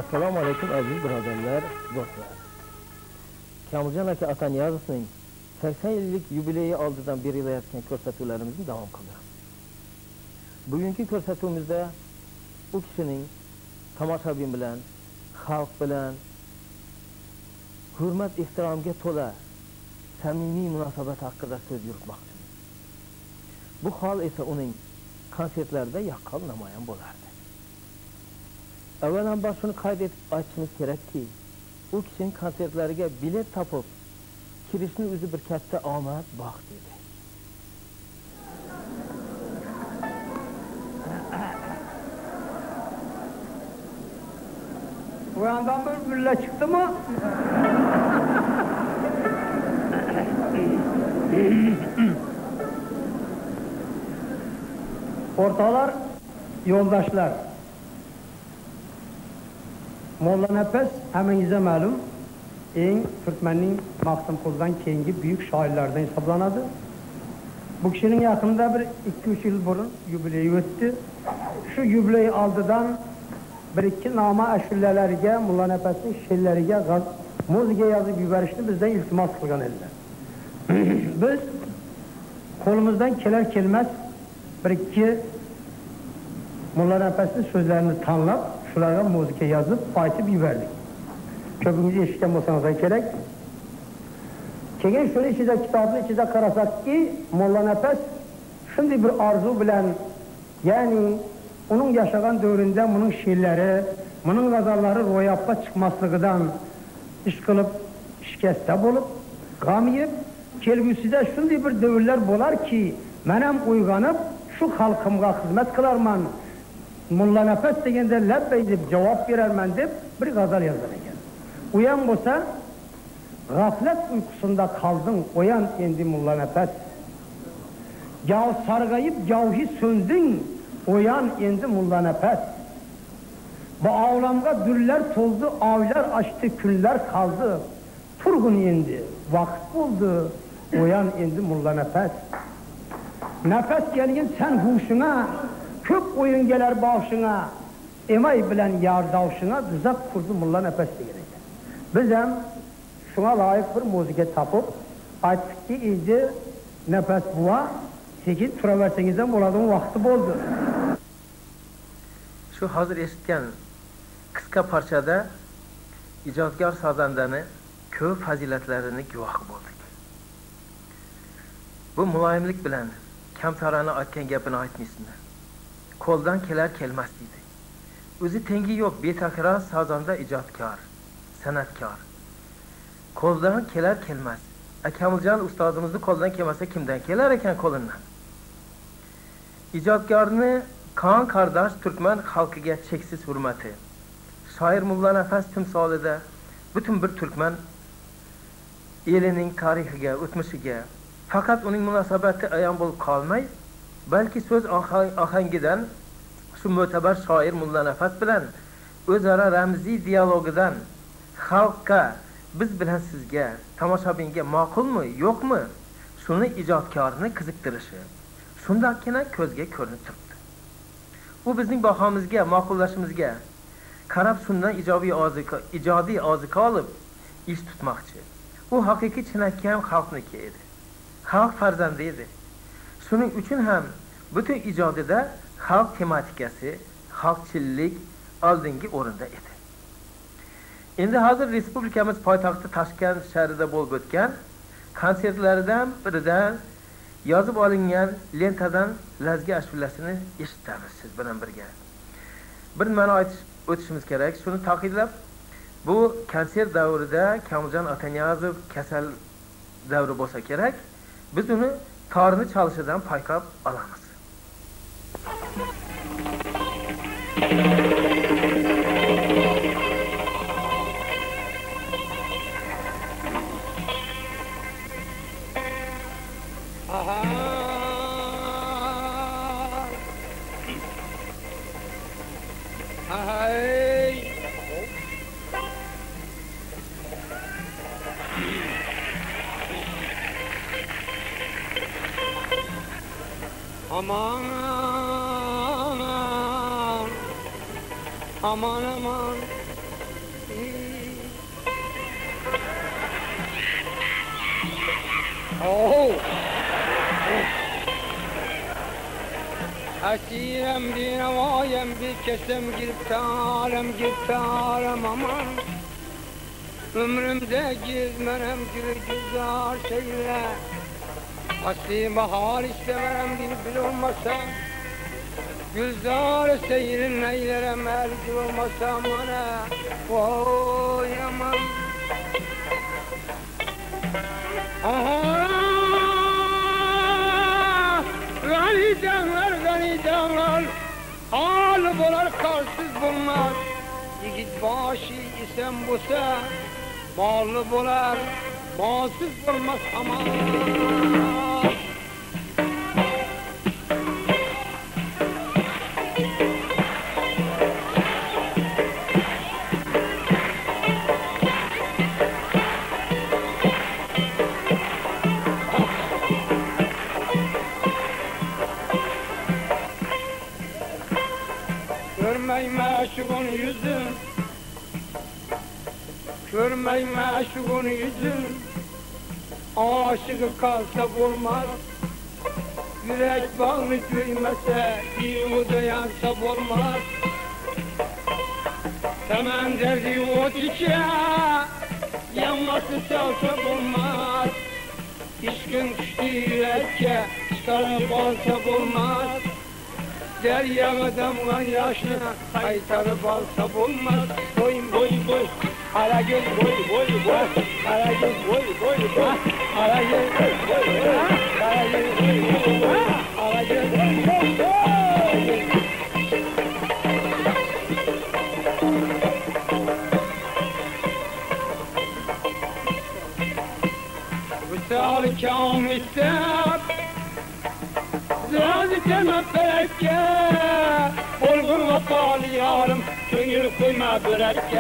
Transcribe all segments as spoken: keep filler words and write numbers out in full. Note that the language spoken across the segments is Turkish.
Assalomu alaykum aziz birodarlar, do'stlar. Kamiljon aka Ataniyazovning sakson yillik yubileyi oldidan berilayotgan ko'rsatuvlarimizni davom qildiramiz. Bugungi ko'rsatuvimizda u kishining tomoshabin bilan, xalq bilan hurmat ehtiromga to'la samimiy munosabat haqida so'z yuritmoqchimiz. Bu hol esa uning konsertlarida yaqqol namoyon bo'lardi. Avvalambor shuni qayd etib aytishimiz kerakki, u kishining konsertlariga bilet topib kirishni o'zi bir katta omad, baxt edi. Bu yandan bir gülle çıktı mı? Ortalar, yoldaşlar. Molla Nefes heminize malum, en Türkmen'in Mahtumkul'dan keyingi büyük şairlerden hesaplanadı. Bu kişinin yakında bir iki üç yıl burun yübileyi öttü. Şu yübileyi aldıdan bir iki nama aşırılarga, Molla Nefes'in şiirleriga muzika yazıp yuberişini bizden iltimas kılgan ediler. Biz kolumuzdan keler kelmez bir iki Molla Nefes'in sözlerini tanlap şularga muzika yazıp aytib yuberdik. Köpüngüzü eşitken bolsanız gerek. Keyin şunu içinde kitabın içinde karasak ki Molla Nefes şimdi bir arzu bilen, yani onun yaşagan dövründe bunun şiirleri, bunun gazalları royapta çıkmaslıqdan iş kılıp, şikeste bulup, gam yiyip, kelgüsüde şimdi bir dövrler bolar ki menem uyganıp şu halkımga hizmet kılarman, Molla Nefes degende lebbey deb cevap verermen deb bir gazal yazar ekan. Uyan bolsa, gaflet uykusunda kaldın, uyan endi Molla Nefes. Yav sargayıp yavhi söndün, uyan endi Molla Nefes. Bu avlamga düller toldu, avlar açtı, küller kaldı. Turgun endi, vakit buldu, uyan endi Molla Nefes. Nefes gelgin sen huşuna, köp oyun geler başına, emay bilen yardavşına düzak kurdu Molla Nefes degene. Biz hem şuna layık bir muzika tapıp ayttık ki indi Nefes buğa sekiz tura versengizden boladığın vakti boldu. Şu hazır eshitgan qisqa parchada ijodkor sozandani ko'p fazilatlarini guvohi bo'ldik. Bu muloyimlik bilan kamtarona aytgan gapini aytmaysizmi? Qo'ldan kelar kelmas deydi. O'zi tengi yo'q betakror sozanda ijodkor, san'atkor. Qo'ldan kelar kelmas. Kamiljon ustozimizni qo'ldan kelmasa kimdan kelar ekan qo'lindan? Ijodkorni Kaan qardosh Türkmen xalqiga cheksiz hurmati. Shoir Molla Nefes timsolida butun bir Türkmen elining tarixiga, o'tmishiga faqat uning munosabati ayon bo'lib qolmay, balki so'z ohangidan shu mo'tabar shoir Molla Nefes bilan o'zaro ramziy dialogidan xalqqa, biz bilan sizga, tomoshabinga ma'qulmi, yo'qmi, shuni ijodkorni qiziqtirishi shundagina ko'zga ko'rinib turibdi. Bu bizning bahomizga, ma'qullashimizga qarab shundan ijobiy oziqa, ijodiy oziqa olib ish tutmoqchi. U haqiqiy chinakam xalqniki edi. Xalq farzandi edi. Shuning uchun ham butun ijodida xalq tematikasi, xalqchillik oldingi o'rinda edi. Endi hozir respublikamiz poytaxti Toshkent shahrida bo'lib o'tgan konsertlaridan biridan yozib olingan lentadan Lazgi ashullasini eshitamiz siz bilan birga. Bir nimani aytish o'tishimiz kerak. Shuni ta'kidlab, bu konsert davrida Kamiljon Ataniyazov kasal davri bo'lsa kerak. Biz uni torni chalishidan payqab olamiz. Aman aman aman Oh! Esirem bir nevayem bir kesem giriptarem giriptarem aman. Ömrümde gizmenem güzar şeyle. Asli bahar istemerem bir bil olmasa. Gülzar seyrin eylerem ergil olmasa bana. Vay aman. Aha! Gani canlar, gani canlar. Halı bolar karsız bulmaz. Yigit başı isem busa. Bağlı bolar, bağsız bulmaz aman. Görmey meşhurun yüzün, görmey meşhurun yüzün, aşığı kalsa bulmaz. Yürek bağını düymese, yuğda yansa bulmaz. Hemen derdi o çiçeğe, yanması salsa bulmaz. İşkın düştü yürekke, çıkarıp alsa bulmaz. Deryağa damlan yaşına kaytarıp alsa bulmaz. Boyun boyun boy, ara göz boy boy boy, ara göz boy boy boy, ara göz boy boy boy, ara göz boy boy boy, ara göz boy boy boy. Vüsal kâmiste Zirazi temel berekke, olgun vafalı yarım, gönül koyma börekke.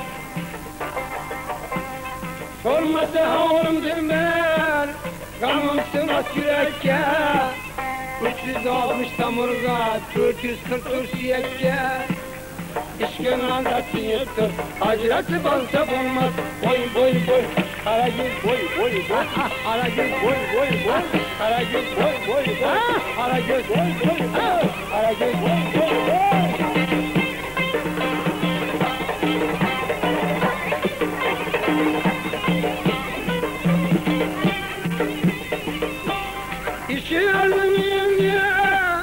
Sormasa havarımdır ben, gamımsın at yürekke. üç yüz altmış tamurga, dört yüz kırk dört siyekke. İşkın andatsın yıktır, acırası balsa bulmaz. Boy boy boy, karagöz boy boy boy, karagöz boy boy boy, karagöz boy boy boy, karagöz boy boy boy, karagöz boy boy boy. İşi ölmeyeyim ya.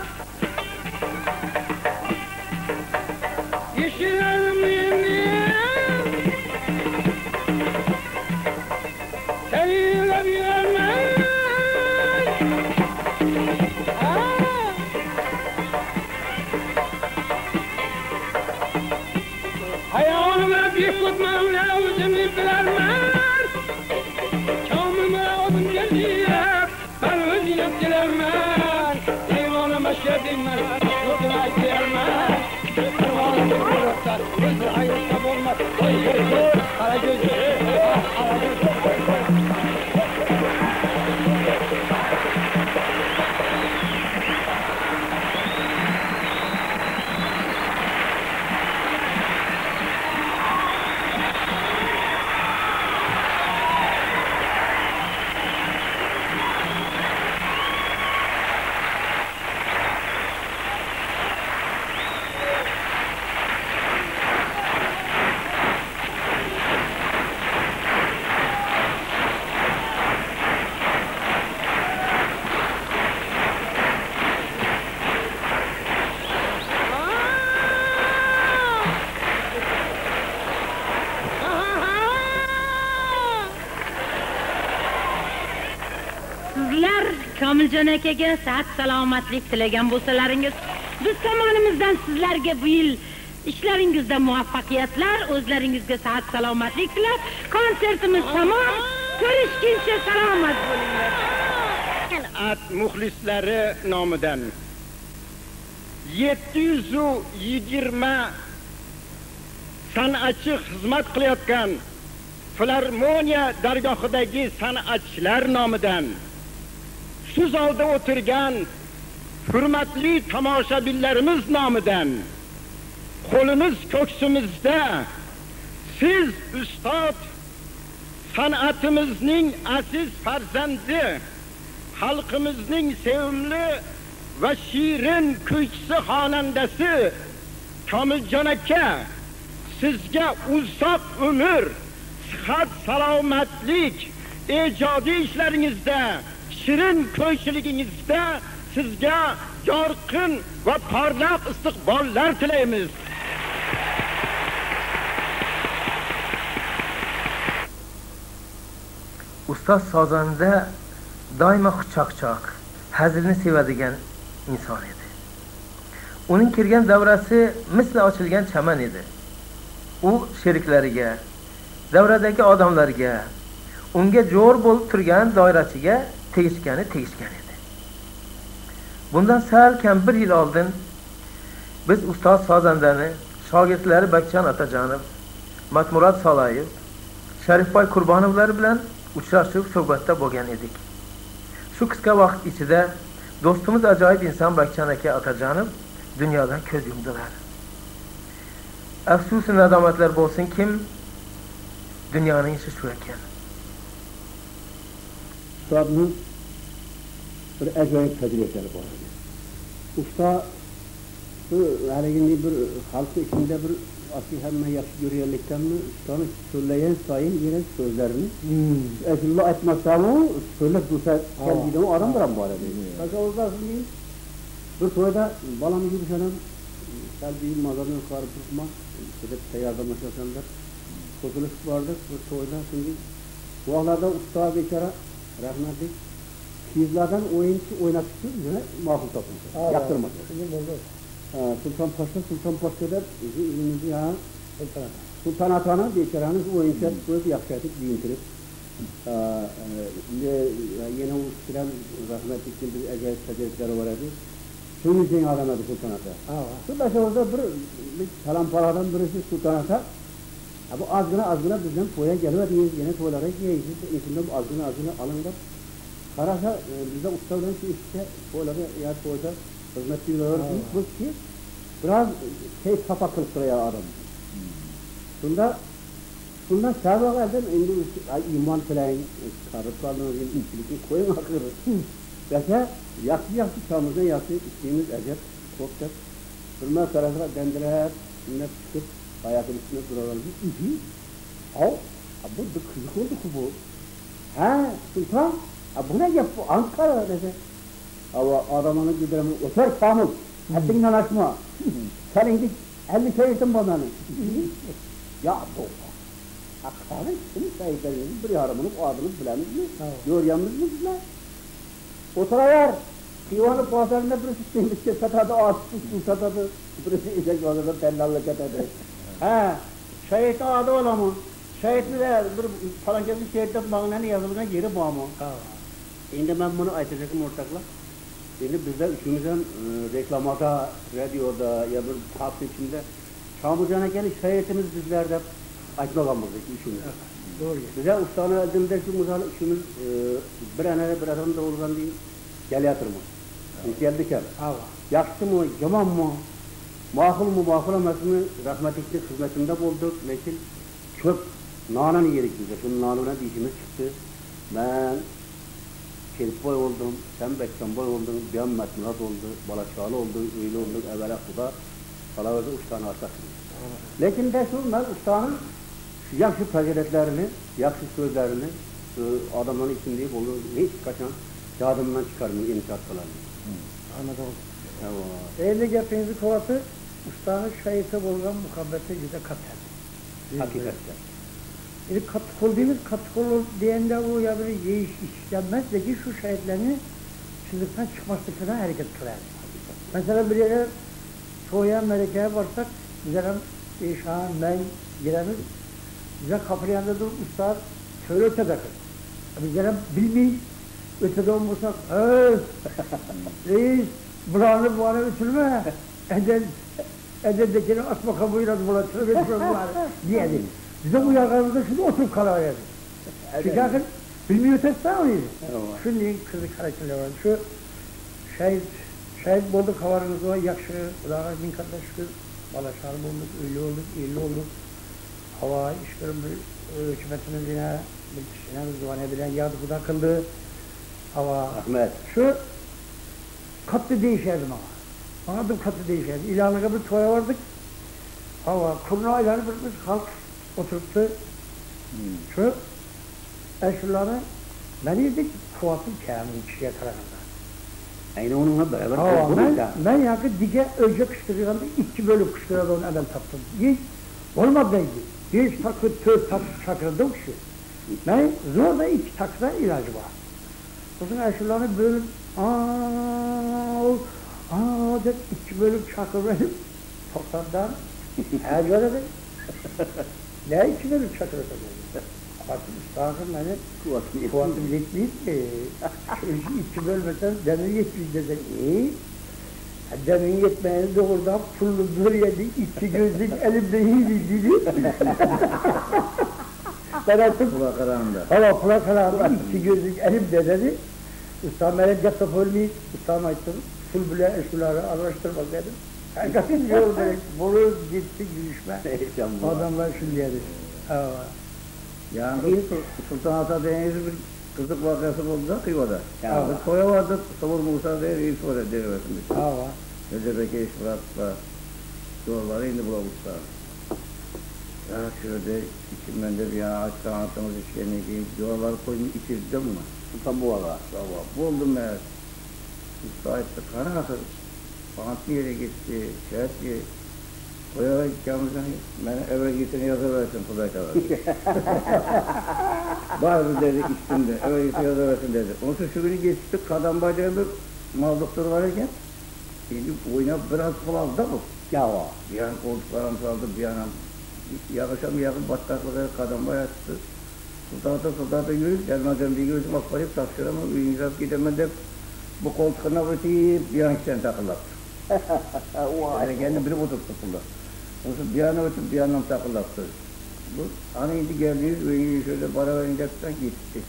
Komiljon akaga saat salomatlik tilagan bo'lsalaringiz, biz tomonimizdan sizlarga bu yil ishlaringizda muvaffaqiyatlar, o'zlaringizga saat salomatlik tilab, konsertimiz tamom, ko'rishguncha salomat bo'linglar. San'at muxlislari nomidan yetti yuz yigirma san'atchi xizmat qilayotgan Filarmoniya dargohidagi san'atchilar nomidan shu zalda o'tirgan hurmatli tomoshabinlarimiz nomidan qo'limiz ko'ksimizda siz ustod san'atimizning aziz farzandi, xalqimizning sevimli va shirin kuychisi xonandasi Komiljon aka, sizga uzoq umr, sihat, salomatlik, ijodiy ishlaringizda, shirin ko'ychiligingizda sizga yorqin va parlaq istiqbollar tilaymiz. Ustoz sozanda doimo xushchaqchaq, hazilni sevadigan inson edi. Uning kirgan davrasi misli ochilgan chaman edi. U sheriklariga, davradagi odamlarga, unga jo'r bo'lib turgan doirachiga tegishgani tegishgan edi. Bundan sal kam bir yil oldin biz ustoz sozandani shogirdlari Bakchan Otajonov, Matmurod Solayev, Sharifboy Qurbonovlar bilan uchrashuv suhbatda bo'lgan edik. Shu qisqa vaqt ichida do'stimiz ajoyib inson Bakchan aka Otajonov dunyodan ko'z yumdilar. Afsus nadomatlar bo'lsin kim, dunyoning ishi shu ekan. Ustozning bir ajoyib tajribalari bor edi. Usta bu haligi bir xalqi ichida bir asli hamma yaxshi ko'rganlikdanmi, ustoni so'zlagan sayin yana so'zlarini ashula aytmasam-u, so'zlab tursa keldigan odam ham bor edi. Masalan, bir to'yda balam yurisham, salbiy mazardan qarab turma, deb tayyorlanmasam-da, qo'shilish bordi, bir to'yda shunday vaqtlarda usta bechora rahmatli sizlardan o'yinchi o'ynatishni yana ma'qul topdi. Yoqtirmadi. Sultan Paşa, Sultan Paşa'da ilimizi ya Sultan Atan'a beçaranız oyuncak söz yaklaşık giyintirip yine o süren rahmetli bir acayip tecrübeleri var idi. Şunun için alamadı Sultan Ata. Sultan orada bir, bir salam paradan birisi Sultan Ata. Bu azgına azgına bizden toya geliyor diye yine toylara giydi. İçinde bu azgına azgına alındı. Karasa bize ustadan şu işte toyları ya toyda hizmet ediyorlar ki bu ki biraz şey kafa kırptırıyor adam. Bunda bunda sabah kadar indi iman falan karıp kaldığımız gibi içlik koyun akır. Mesela yaksı yaksı çamurdan yaksı içtiğimiz acep kokacak. Durma tarafına dendiler, ne çıkıp hayatın üstüne duralım. İyi. Al, bu da kızık oldu ki bu. Ha, Sultan, bu ne yap bu Ankara dedi. Ama adamını giderim, otur Kamil, haddinden aşma. Sen indi elli şeysin bana. Ya bu. Aktarı şimdi sayıdayım, bir yarımını, o adını bilemiz mi? Yoryamız mı bizler? Oturayar, divanı pazarında birisi şimdiki satadı, ağaçsız satadı, birisi işe gözüde tellallık etadı. Ha, şehit adı olamı? Şehit mi de bir falan kesin şehitler bağından yazılığına geri bağ mı? Şimdi ben bunu aytacakım ortakla. Şimdi bizde üçümüzden e, reklamada, radyoda ya bir hafta içinde Çamurcan'a gelip şehitimiz bizlerde aytmagamızdık üçümüz. Doğru. Bize ustana elimde şu misal üçümüz e, bir anada bir adam da olgan değil, gel yatırma. Evet. Geldik ya. Yakşı mı, yaman mı, makul mu, makul olmaz mı, rahmetlikli hizmetinde bulduk. Lekin çok nanan yedik bize. Şunun nanına dişimiz çıktı. Ben Şerifboy oldum, sen Bekçanboy oldun, ben Metmurat oldu, Balaşalı oldu, öyle olduk, evvela kuda, salavada üç tane arsak. Lekin de şunlar ustanın yakşı faziletlerini, yakşı sözlerini adamların içinde olur, hiç kaçan yadımdan çıkarmıyor, imkat falan. Anladım. Evet. Eyle gepinizi kovatı, ustanın şahite bulgan muhabbeti yüze katar. Hakikaten. Yani katkol değil, katkol diyende o ya böyle yeyiş işlenmez de ki şu şahitlerini çizikten çıkmasına hareket kılar. Mesela bir yere Soğuyan Melike'ye varsak, bize şahan, ben giremiz, bize kapı yanında dur, usta şöyle öte takır. Bize bilmeyiz, ötede olmasak, hey, reis, buranı buranı ötülme, eden, edendekini asma kabuyla bulaştırıp ötülme diyelim. Bize bu yakarımızda şunu oturup kalıverdi. Çünkü akın bilmiyor testten oydu. Şimdi kızı karakterler var. Şu şehit, şehit bulduk havarımız var, yakşı, Allah'a bin kardeş şükür, Balaşar bulduk, öyle olduk, öyle olduk. Hava işlerin bir hükümetimiz yine bir kişinin zuvane bilen yadı bu da kıldı. Ama Ahmet. şu katlı değişerdi bana. Bana da katlı değişerdi. İlhanlığa bir toya vardık. Ama kurna ilanı bir biz halk oturttu. Hmm. Şu eşyaları ben yedik kuvatı kâmini kişiye tarafında. Aynı onunla beraber Ama oldu ben, da. ben yakı dige önce kışkırıyordu, iki bölüm kışkırıyordu onu adam taptım. Hiç olmadıydı. Hiç takı, tör takı çakırdım şu. Ben zor da iki takıda ilacı var. Uzun eşyaları bölüm, aaa, aaa dedi, iki bölüm çakır benim. Toksandan, her göre de. Ne iki bölüm çakır benim? Kuvatım üstahım beni, Kuvatını kuvatım yetmeyip ki. iki bölmesen demir yetmeyip dedi. İyi. Demin yetmeyeni doğrudan pullu dur yedi, iki gözlük elimde iyiydi dedi. Ben artık Kula kararında. hava pula karardı, iki gözlük elimde dedi. Ustam bana yaptı ölmeyi, ustam açtım. Pul bile eşkuları araştırma dedim. Herkesin yol verip, bunu gitti görüşme. Adamlar şunu dedi. Yani Sultan Ata Deniz bir kızlık vakası oldu da Kıyva'da. Yani Evet. koya vardı, Savur Musa diye reis var derivesinde. Hava. Necdet'e iş bıraktılar. Yolları indi bulamışlar. Ya şöyle içimden de bir yana aç sanatımız işlerine giyip yolları koyun içirdim mi? Sultan bu valla. Buldum meğer. Usta etti, kana akır. Bantlı yere gitti, şey etti. Koya gittiğimizden beni eve gittiğini yazıversin Kudayt'a verdi. Bazı dedi içtimde, eve gittiğini yazıversin dedi. Onun şu günü geçtik, kadın bacağın bir mal doktoru varken şimdi oyuna biraz fazla bu. Ya o. Bir an koltuklarım saldı, bir an yakışam yakın bataklığa kadın bayağı çıktı. Sultanata sultanata yürüyüp, gelmeden bir gözüm akbayıp taşıramı, ünizap gidemeden bu koltuklarına öteyip bir an içten takılattı. Yani kendi biri oturttu burada. Onun bir an ötüp bir yandan takılattı. Bu hani indi geldiğiniz öyle şöyle para verincepten gitti.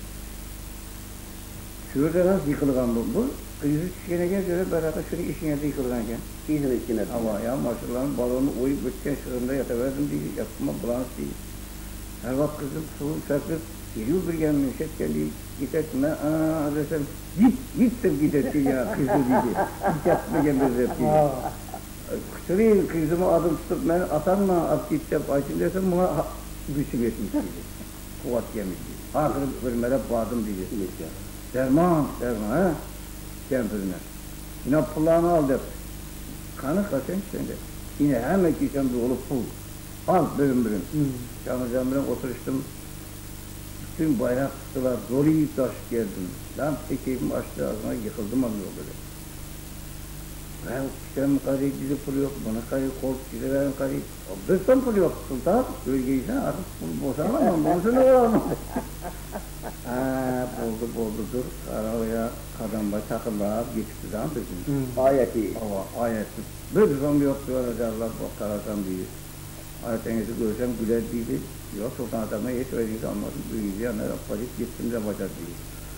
Şurada nasıl yıkılgan bu? Bu kıyısı çişkene gel şöyle beraber şöyle işin yerde yıkılganken. İyisin içine. Ama ya maşallahın balonu oyup ötken şırında yataverdim diye yapma bulans değil. Her vakit kızım soğuk saklıp geliyor bir gelmeyin şet geldi git etme aaa desem git gittim git etti ya kızı dedi. Git yapma gelmez hep diye. Kısırayım kızımı adım tutup ben atanma at git yap açın desem buna güçlü geçmiş dedi. Kuvat yemiş dedi. Ahırı hürmele bağdım dedi. Derman derman ha. Kempirine. Yine pullarını al der. Kanı kaçın şimdi. Yine hemen kişen bir olup pul. Al bölüm bölüm. Canı canım oturuştum. Bütün bayrak tutular, dolu taş geldim. Lan tekeyim açtı ağzına yıkıldım anlıyor böyle. Ben kişilerin karıyı dizi pulu yok, bana karıyı kol çizilerin karıyı. Obdursan pulu yok sultan, bölgeysen artık pul boşanamam, boşuna olamam. Haa, boldu boldu dur, araya kadın baş takımlar geçti zaman bizim. Ayeti. Ama ayeti. Bir zombi yok diyor, Allah bak karasam diye. Ayetinizi görsem güler değil. Yok sultan adamına hiç öyle anladım. Büyüyücü yanına yapacak gittim de bacak değil.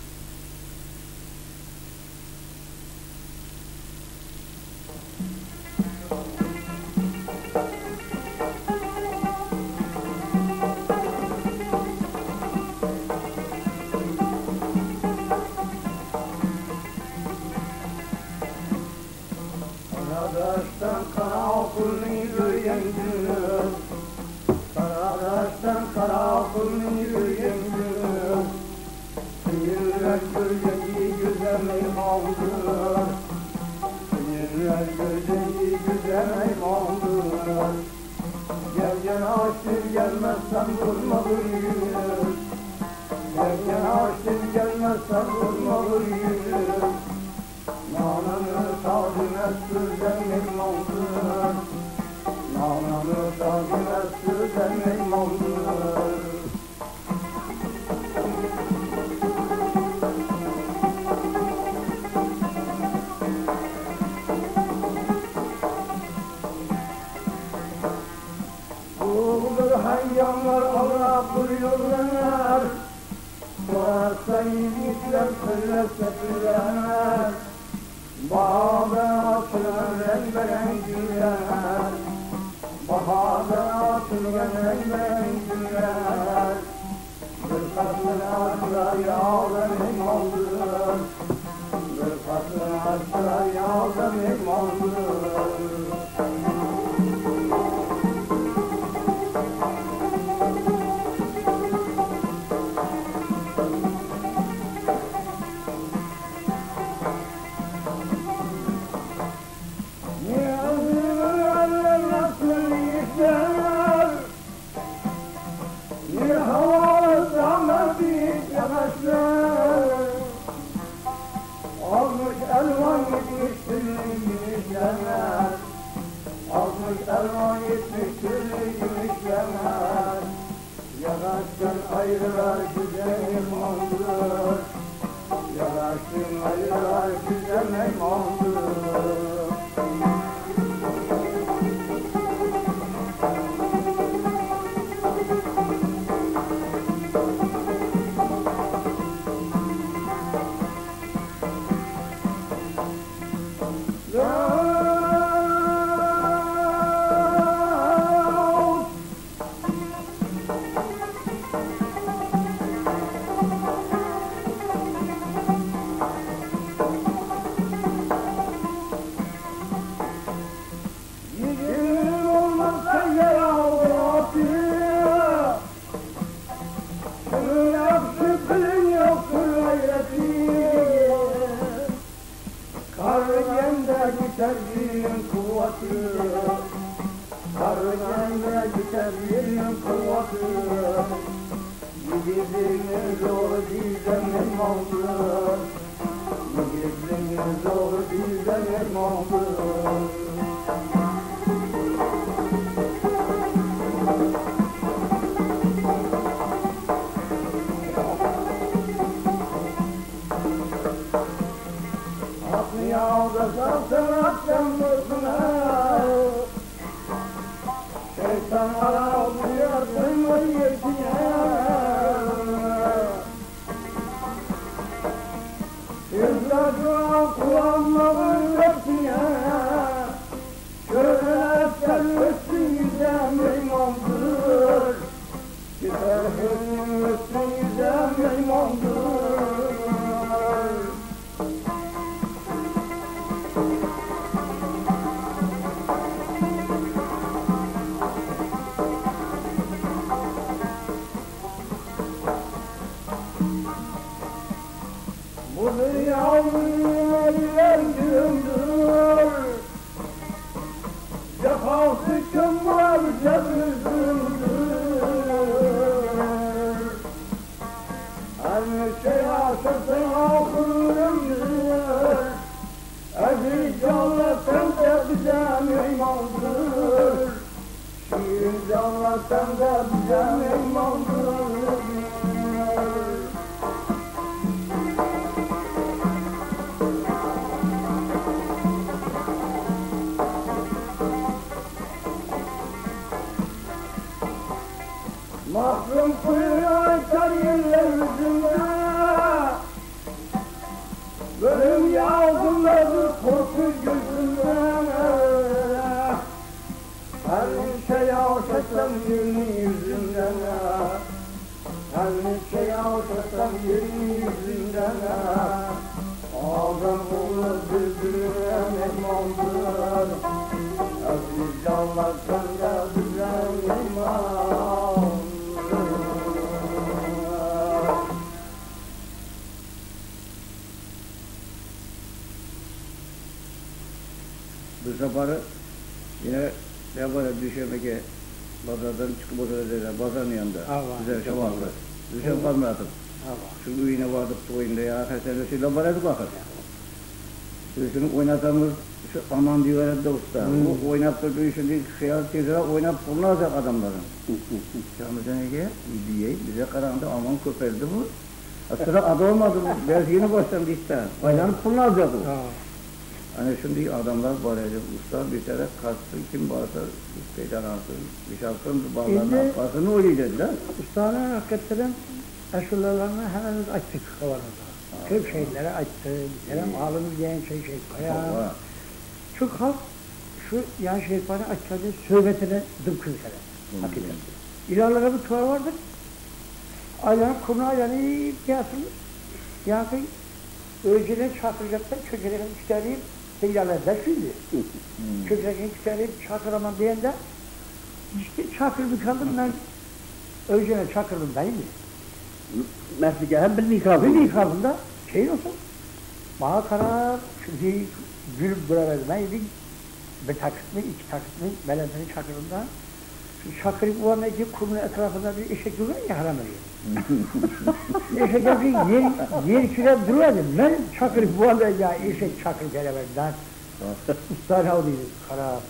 Karadaş'tan kara okulunu yürüyendir. Karadaş'tan kara okulunu yürüyendir. Sinirler gözleri güzel kaldır. Sinirler gözleri güzel kaldır. Gel gel aşır gelmezsen durma yürü. Gel gel aşır gelmezsen durma yürü. Nananı tadine sürden oldur. Nananı tadine sürden oldur. Bulgur hayyanlar Allah buyurlar. Varsa yiğitler söylese söyler. Bahada açılan rengarenk güller. Bahada açılan rengarenk güller. Kırkasına yağdan imandır, kırkasına yağdan imandır. Almış elvan gitmiş türlü gümüşlemez, almış elvan gitmiş türlü gümüşlemez. Yanaştan ayrılar güzel imandır, yanaştan ayrılar güzel imandır. Yerin kuvveti, karıcanda biter yerin kuvveti. Yiğidinin zoru bizden imandır, yiğidinin zoru bizden imandır. Yağda salsın akşamlısına, şeytan ağlıyorsun o yetine. Yüzlerce kulağımın hepsine, şöyle servissin yüzem imandır, servissin yüzem imandır. Bu dünyanın gündür, cefası kımlar cebüzdür. Her şey aşırsın ağzındır, aziz canlasın da bize imandır. Şiir canlasın da bize imandır. Mahrum kuyruğu kariyerler yüzünde, bölüm yağdımları korku gözünde. Her şey ağuşasam yerini yüzünden, her şey ağuşasam yerini yüzünden. Ağzım olur birbirine mehmandır, aziz canlar sende güzel iman. Bu sefer yine ne böyle düşemeke pazardan çıkıp oturuyorlar, pazarın yanında. Güzel şamaklı. Düşem kalmadım. Şu yine vardık oyunda ya, herkese şeyle baradık bakın. Şunu oynatamız, şu aman diyorlar da usta. O oynap durduğu şimdi siyasi tezere oynap bulunacak adamların. Camiden ki, diye bize karandı aman köpeldi bu. Aslında adı olmadı bu, belki yeni başlandı işte. Oynanıp bulunacak bu. Hani şimdi adamlar barajı usta bir tane kastı kim varsa peydan alsın, bir şarkının bağlarına atmasını öyleydiler. Ustanın hakikaten aşılarını hemen açtık havanıza. Tüm şeyleri açtı, kerem ağlımız diyen şey şey bayağı. Çünkü halk şu yan şeytanı açardı, söhbetine dımkın kere. Hakikaten. İlerlere bir tuvar vardır. aylanıp kuruna aylanıp gelsin. Yani önceden çakıracaklar, kökelerini çıkarayım, seyyalarda şimdi. Kökelerini çıkarayım, çakıramam diyen de işte çakırdı kaldım ben, önceden çakırdım değil mi? Meslike hem bir nikahı. Bir nikahım da şey olsun, bana karar, şimdi gülüp duravermeydik, bir takıt mı, iki takıt mı, melendeni çakırımda, şu çakırıp o an ki kurunun etrafında bir eşek duruyor ya haramayı. Eşek bir yer, yer kürep duruyordu, ben çakırıp bu anda ya eşek çakır geleverdiler. Usta ne oldu? Karar,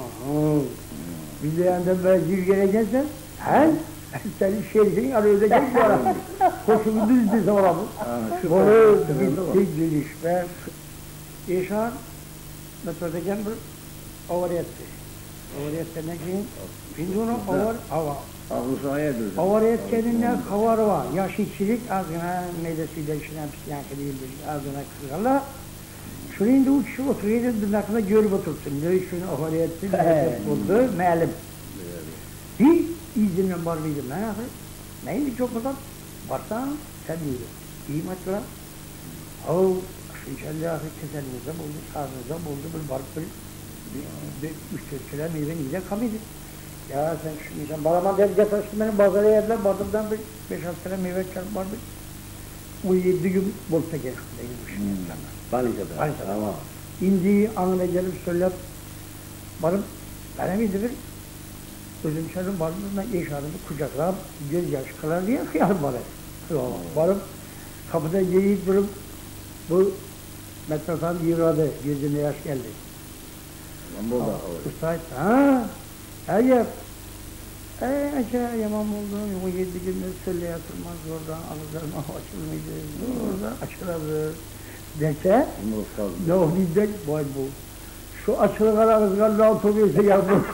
bir de yandan böyle gir geleceksen, he? Senin şerifin arıyorda gel bu ara. Koşumu düzdü sonra bu. Bunu bitti gelişme. Yaşar, metodeken bir avariyetti. Avariyette ne diyeyim? Şimdi onu avar, hava. Ağusaya düzdü. Avariyetkenin ne kavarı var? Yaşıkçilik ağzına meydesiyle işine psiyankı değildir. Ağzına kısırlarla. Şunu indi uç oturuyordu, dırnakına görüp otursun. Ne şunu avariyetti, ne buldu, melim. Bir izimle var mıydı? Ne yapayım? Neydi çok uzak? Varsan sen miydi? İyi maçla. O şunçalı ahı keselimizde buldu, sağımızda buldu, bir var bir, bir, üç dört kere meyve niye kamıydı? Ya sen şimdi sen balaman der getirsin beni bazara yerler, bardımdan bir beş altı kere meyve çarp vardı. O yedi gün bolta gelişinde gitmişim. Balıca'da. Balıca'da. Tamam. İndi anına gelip söyleyip, barım, bana mıydı bir? Özüm senin barımdan eşarımı kucaklayıp göz yaş kılar diye hıyar bana. Barım kapıda yiyip durup bu metrofan yıradı, gözüne yaş geldi. Burada. Ustayt, ha, hayır. Eee aşağı yaman oldu, o yedi günde söyle yatırmaz oradan, ağızlarıma açılmaydı, orada açılır. Dese, ne o diyecek, boy bu. Şu açılık aramızda otobüse yazdım.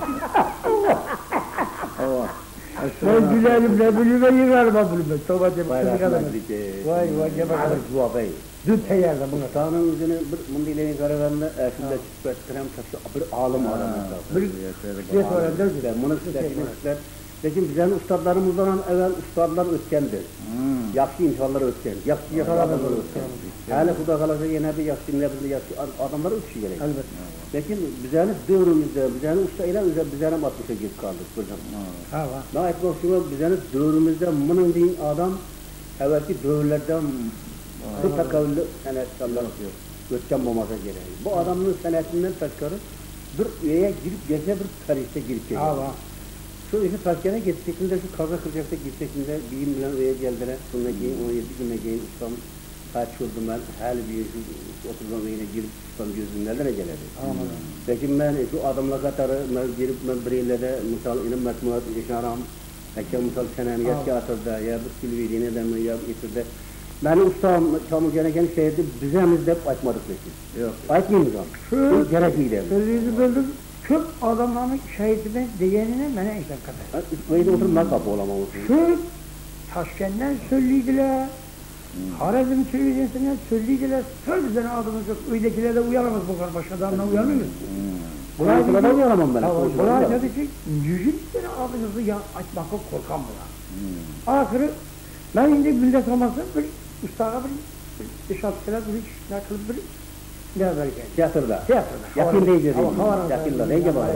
Ben gülerim ne bilime yığarım ha bilime. Sohbet yapıp kızı kadar. Vay vay ne bakalım. Dün teyarda buna. Tanrı'nın üzerine bir mundilerin karalarında erkekler çıkıştıran taşı bir ağlım aramızda. Bir şey söylendir ki. Bunu sizler. Lekin bizden ustadlarımızdan evvel ustadlar ötkendir. Yakşı insanlar ötken. Yakşı yakalarlar ötken. Hele kuda kalacak yine bir yakşı nefsinde yakşı adamlar ötüşü gerek. Elbette. Lekin bizden dövrümüzde, bizden usta ile bizden altmışa gidip kaldık buradan. Ha var. Ne etmek şuna bizden dövrümüzde bunun deyin adam evvelki dövrlerden bu takavüllü sanatçılar ötken olmasa gerek. Bu adamın sanatından taşkarı bir üyeye girip geçe bir tarihte girip geliyor. Ha var. Şu işi taşkene gittikinde şu kaza kıracakta gittikinde biyim bilen üyeye geldiler. Sonra giyin on yedi güne giyin ustam kaç oldum ben her bir oturduğum üyene girip ustam gözüm nelere geledi. Anladım. Peki ben şu adamla katarı ben girip ben bireyle de misal inim metmuat işaram hakem misal senaniyet atırda ya bir silviydiğine de mi ya itirde ben ustam çamur gereken şeydi bizemiz de açmadık peki. Yok. Açmayayım hocam. Şu gerek iyi değil. Sözünüzü böldüm. Çok adamların şehitime diyenine bana işte kadar. Böyle oturmaz kapı olamam. Şu Taşkent'ten söyleydiler. Harazm televizyonundan söyleydiler. Sözden adımız yok. Öylekiler de uyanamaz bu kadar. Başka adamla uyanmıyoruz. Bunlar da uyanamam ben. Bunlar dedi ki yüzün sene adınızı ya açmakta korkan bunlar. Ahırı ben şimdi millet olmasın bir ustağa bir beş altı sene bir iş nakıl bir ne haber geldi? Tiyatroda. Tiyatroda. Yakın değil dedi. Havaran. Yakınla neyce var?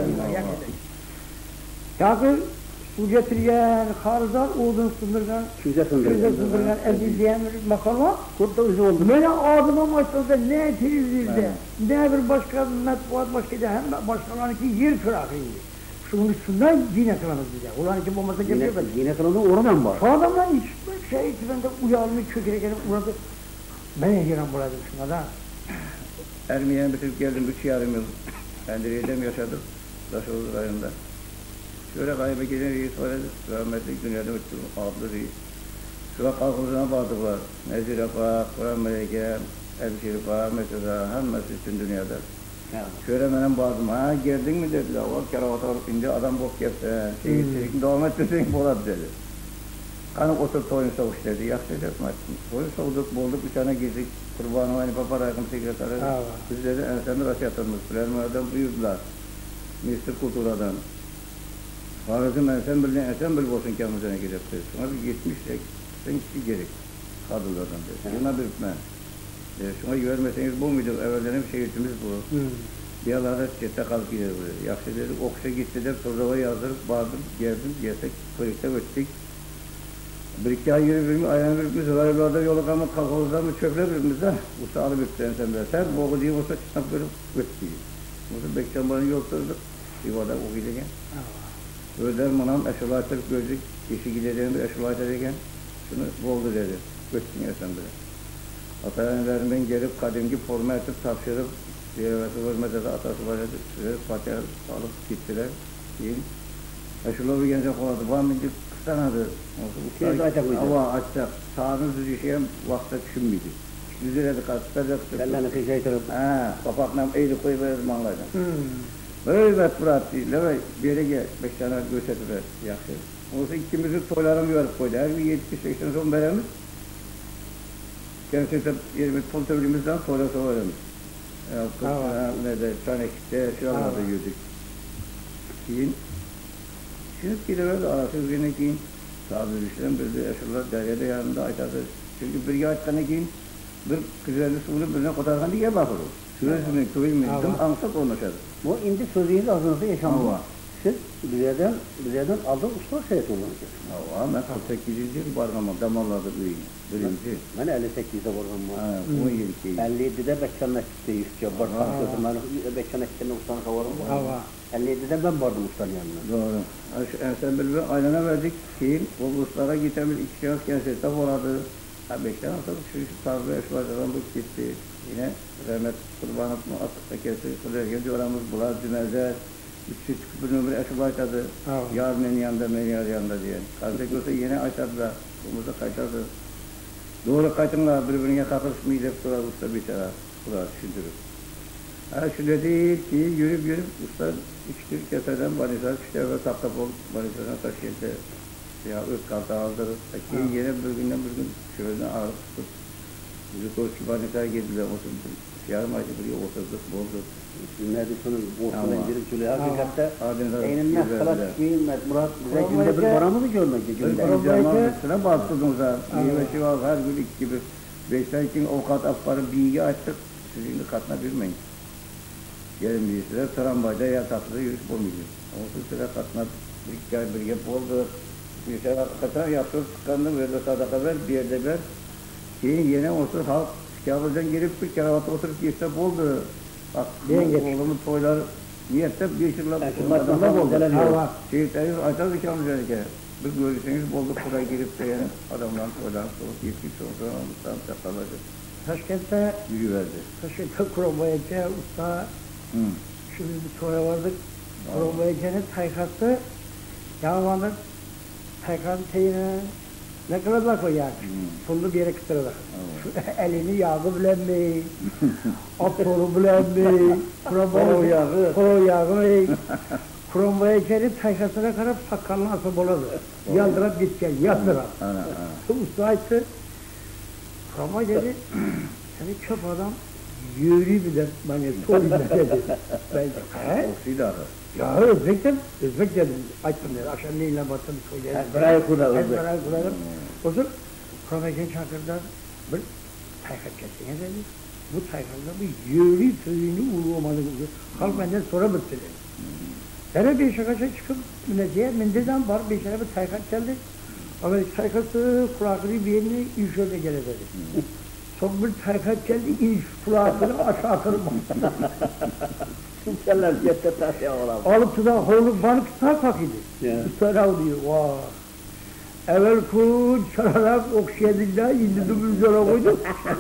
Yakın su getiriyen, harzar, odun sındırgan, Küze sındırgan. küze sındırgan, ezildiyen bir makam var. Kurda üzü oldu. Böyle adıma maçlarda ne televizyonda, ne bir başka metbuat başka da hem başkalarınki yer kırakıydı. Şunun üstünden yine kılamız bize. Ulan ki bombası geliyor ben. Yine kılamda uğramam var. Şu adamlar hiç şey ki ben de uyarmış köküne gelip uğradı. Ben yerim burada şuna da. Ermeni'ye bitirip geldim, üç yarım yıl Pendire'de mi yaşadık, Daşoğlu rayonunda. Şöyle gaybe gelen reis var idi, rahmetli dünyada uçtum, adlı reis. Şuna kalkımızına vardılar, Nezir Afa, Kur'an Meleke, Elbişir Afa, Mesut'a, hemmesi bütün dünyada. Şöyle benim vardım, ha geldin mi dediler, o keravata alıp indi, adam bok yaptı, şehitçilik devam ettirsin, bolat dedi. Kanık otur toyun soğuş dedi, yakşı yapmazsın. Toyun soğuduk, bulduk, bir tane girdik. Kurbanı aynı Papa Rakım Sekretarı, biz dedi ensemde rasyatımız, Bilalmadan buyurdular. Minister Kultura'dan. Harazım ensem bildiğin ensem bil olsun kendimize gidip dedi. Sonra biz gitmiştik. sen iki gerek. Kadınlardan dedi. Şuna bir hükmen. E, şuna görmeseniz bu muydu? Evvellerim şehitimiz bu. Hmm. Diyalarda çete kalıp gider buraya. Yakşı dedik, okşa gitti de Turdava yazdırıp bağırdım, geldim, gelsek, kırıkta öttük. Bir iki ay yürü birimiz, ayağını birimiz, raylarda yola kalmak, kalkavuzdan mı çöple birimizden, usta alıp öttüren sen de. Sen boğu diye olsa çıkmak böyle öttüğü. Usta Bekçambar'ın yol tırdık, divada okuyacak. Öder manam eşulaytırıp gördük, işi gideceğim bir eşulaytırken, şunu boğdu dedi, öttün ya sen böyle. Atayanlarından gelip kadimki forma etip tavşırıp, ziyareti hürmete de atası başladı, sürerip Fatiha alıp gittiler. Değil. Eşulayı gence koladı, bana minci kısanadı. Kez açak uydu. Ama açacak, sağını düz işeyen vakta düşünmüydü. Düzüledi kastıracak. Kelleni kıyacaytırıp. Haa, kapakla eğri koyuverdim anlayacağım. Hmm. Böyle bir Fırat değil, leve bir yere gel, beş tane gösterdiler, yakşı. Olsa ikimizin toylarını yuvarıp koydu, her bir yetmiş seksen son beremiz. Gerçekten yerimiz kontrolümüzden sonra sonra veremiz. Ya, Kırkına, ne de, Çanek'te, şuralarda yürüdük. Giyin. Şimdi gideverdi, arası birine giyin. Tabi düşen bir de yaşlılar deryede yanında aytardı. Çünkü bir açtığına giyin, bir güzelli suyunu birine kotarkan diye bakır o. Süresimin, kıvılmin, tüm ansa konuşar. Bu indi sözünüz ağzınızda yaşamıyor. Siz bizden, bizden aldığın usta şehit olunacak. Ama ben kırk sekizinci yıl bargamam, damarlarda büyüyün. Birinci. Ben elli sekizde varım var. on yedi. elli yedide Bekçan Ekit'te yüzce var. Ben Bekçan Ekit'ten ustanı kavarım var. elli yedide ben vardım ustanın yanına. Doğru. Sen bir aylana verdik. Кейін, o uluslara gitemiz iki şans kensette varadı. Bekçan atladık, şu tarzı eşvacadan bu gitti. Yine rahmet kurbanıp mı atıkta kesti. Kılarken diyoramız bular, dümelder. üç yüz bir numara eşi başladı. Yar beni yanında, beni yar yanında diye. Kardeş olsa yine açardılar. Umuza kaytardı. Doğru kaçınlar, birbirine kakışmayacak durar usta bir tara. Durar, düşündürür. Ha şöyle değil ki, yürüp yürüp usta içtir keserden banisar, işte ve taptapol banisardan taşıyınca ya ırk kalta aldırır. Ki yine bir günden bir gün şöyle ağır tutup bizi koşu banisar geldiler, oturduk. Yarım ayda buraya oturduk, bozduk. Günlerdi sonu borçludan girip şöyle hakikatte eynimden güzel, kılar güzel. çıkmayayım Murat bize günde bir paramızı görmek. Bir zaman üstüne bastırdınız ha. Meyvesi var her gün iki gibi. Beşten için avukat akbarı bilgi açtık. Sizin de katına bilmeyin. Gelin birisiyle tramvayda ya tatlıda yürüyüş bulmayacak. Olsun sıra katına bir iki ay birge boldu. Bir şey hakikaten yaptık, tıkandım, verdi sadaka ver, bir yerde ver. Кейін yine olsun halk Kabe'den gelip bir keravata oturup geçse boldu. Bak, oğlumun toyları niyette bir yıllar adamda boldu. Şehitlerimiz aytar dışarı üzerinde. Bir görürseniz bolluk buraya girip de yani adamdan toylarını soğuk yetmiş sonra almıştan çakalardı. Taşkent'te Yürüverdi. Taşkent'te Kurobayacı usta şimdi bir toya vardık. Kurobayacı'nın taykası Yağman'ın taykanın teyine ne kadar da koyar. Sonunda bir yere kıtırırlar. Elini yağı bilen mi? Aptolu bilen mi? Koro yağı. Koro yağı mi? Kurobayacı'nın taykasına kadar sakalını asıp oladı. Yaldırıp gideceğim, yaldırıp. Usta açtı. Kuroma dedi, seni çöp adam yürü bilir, bana soy dedi. Ben de, he? Oksiydi adı. Ya Özbek'ten, Özbek dedim, açtım dedi, akşam neyle battım, soy dedi. Esmerayı kuda Özbek. Esmerayı kudadım. O zaman Kuroma'yken çakırdan bir taykat kessene dedi. Bu taykatla bir yürü sözünü uğramadı. Halk benden sonra bitti dedi. Bana bir şakaça çıkıp Müneciye, Mindiz'den var bir şöyle bir taykat geldi. Ama taykatı kulakını bir yerine İlşöyle gele dedi. Son bir taykat geldi, İlş kulakını aşağı kırma. Kimseler cette taşıya olamaz. Alıp tutan hoğluk banı tutar takıydı. Tutar diyor, vah. Evvel kuş çararak okşayadığında indi dümdüz yola koydum.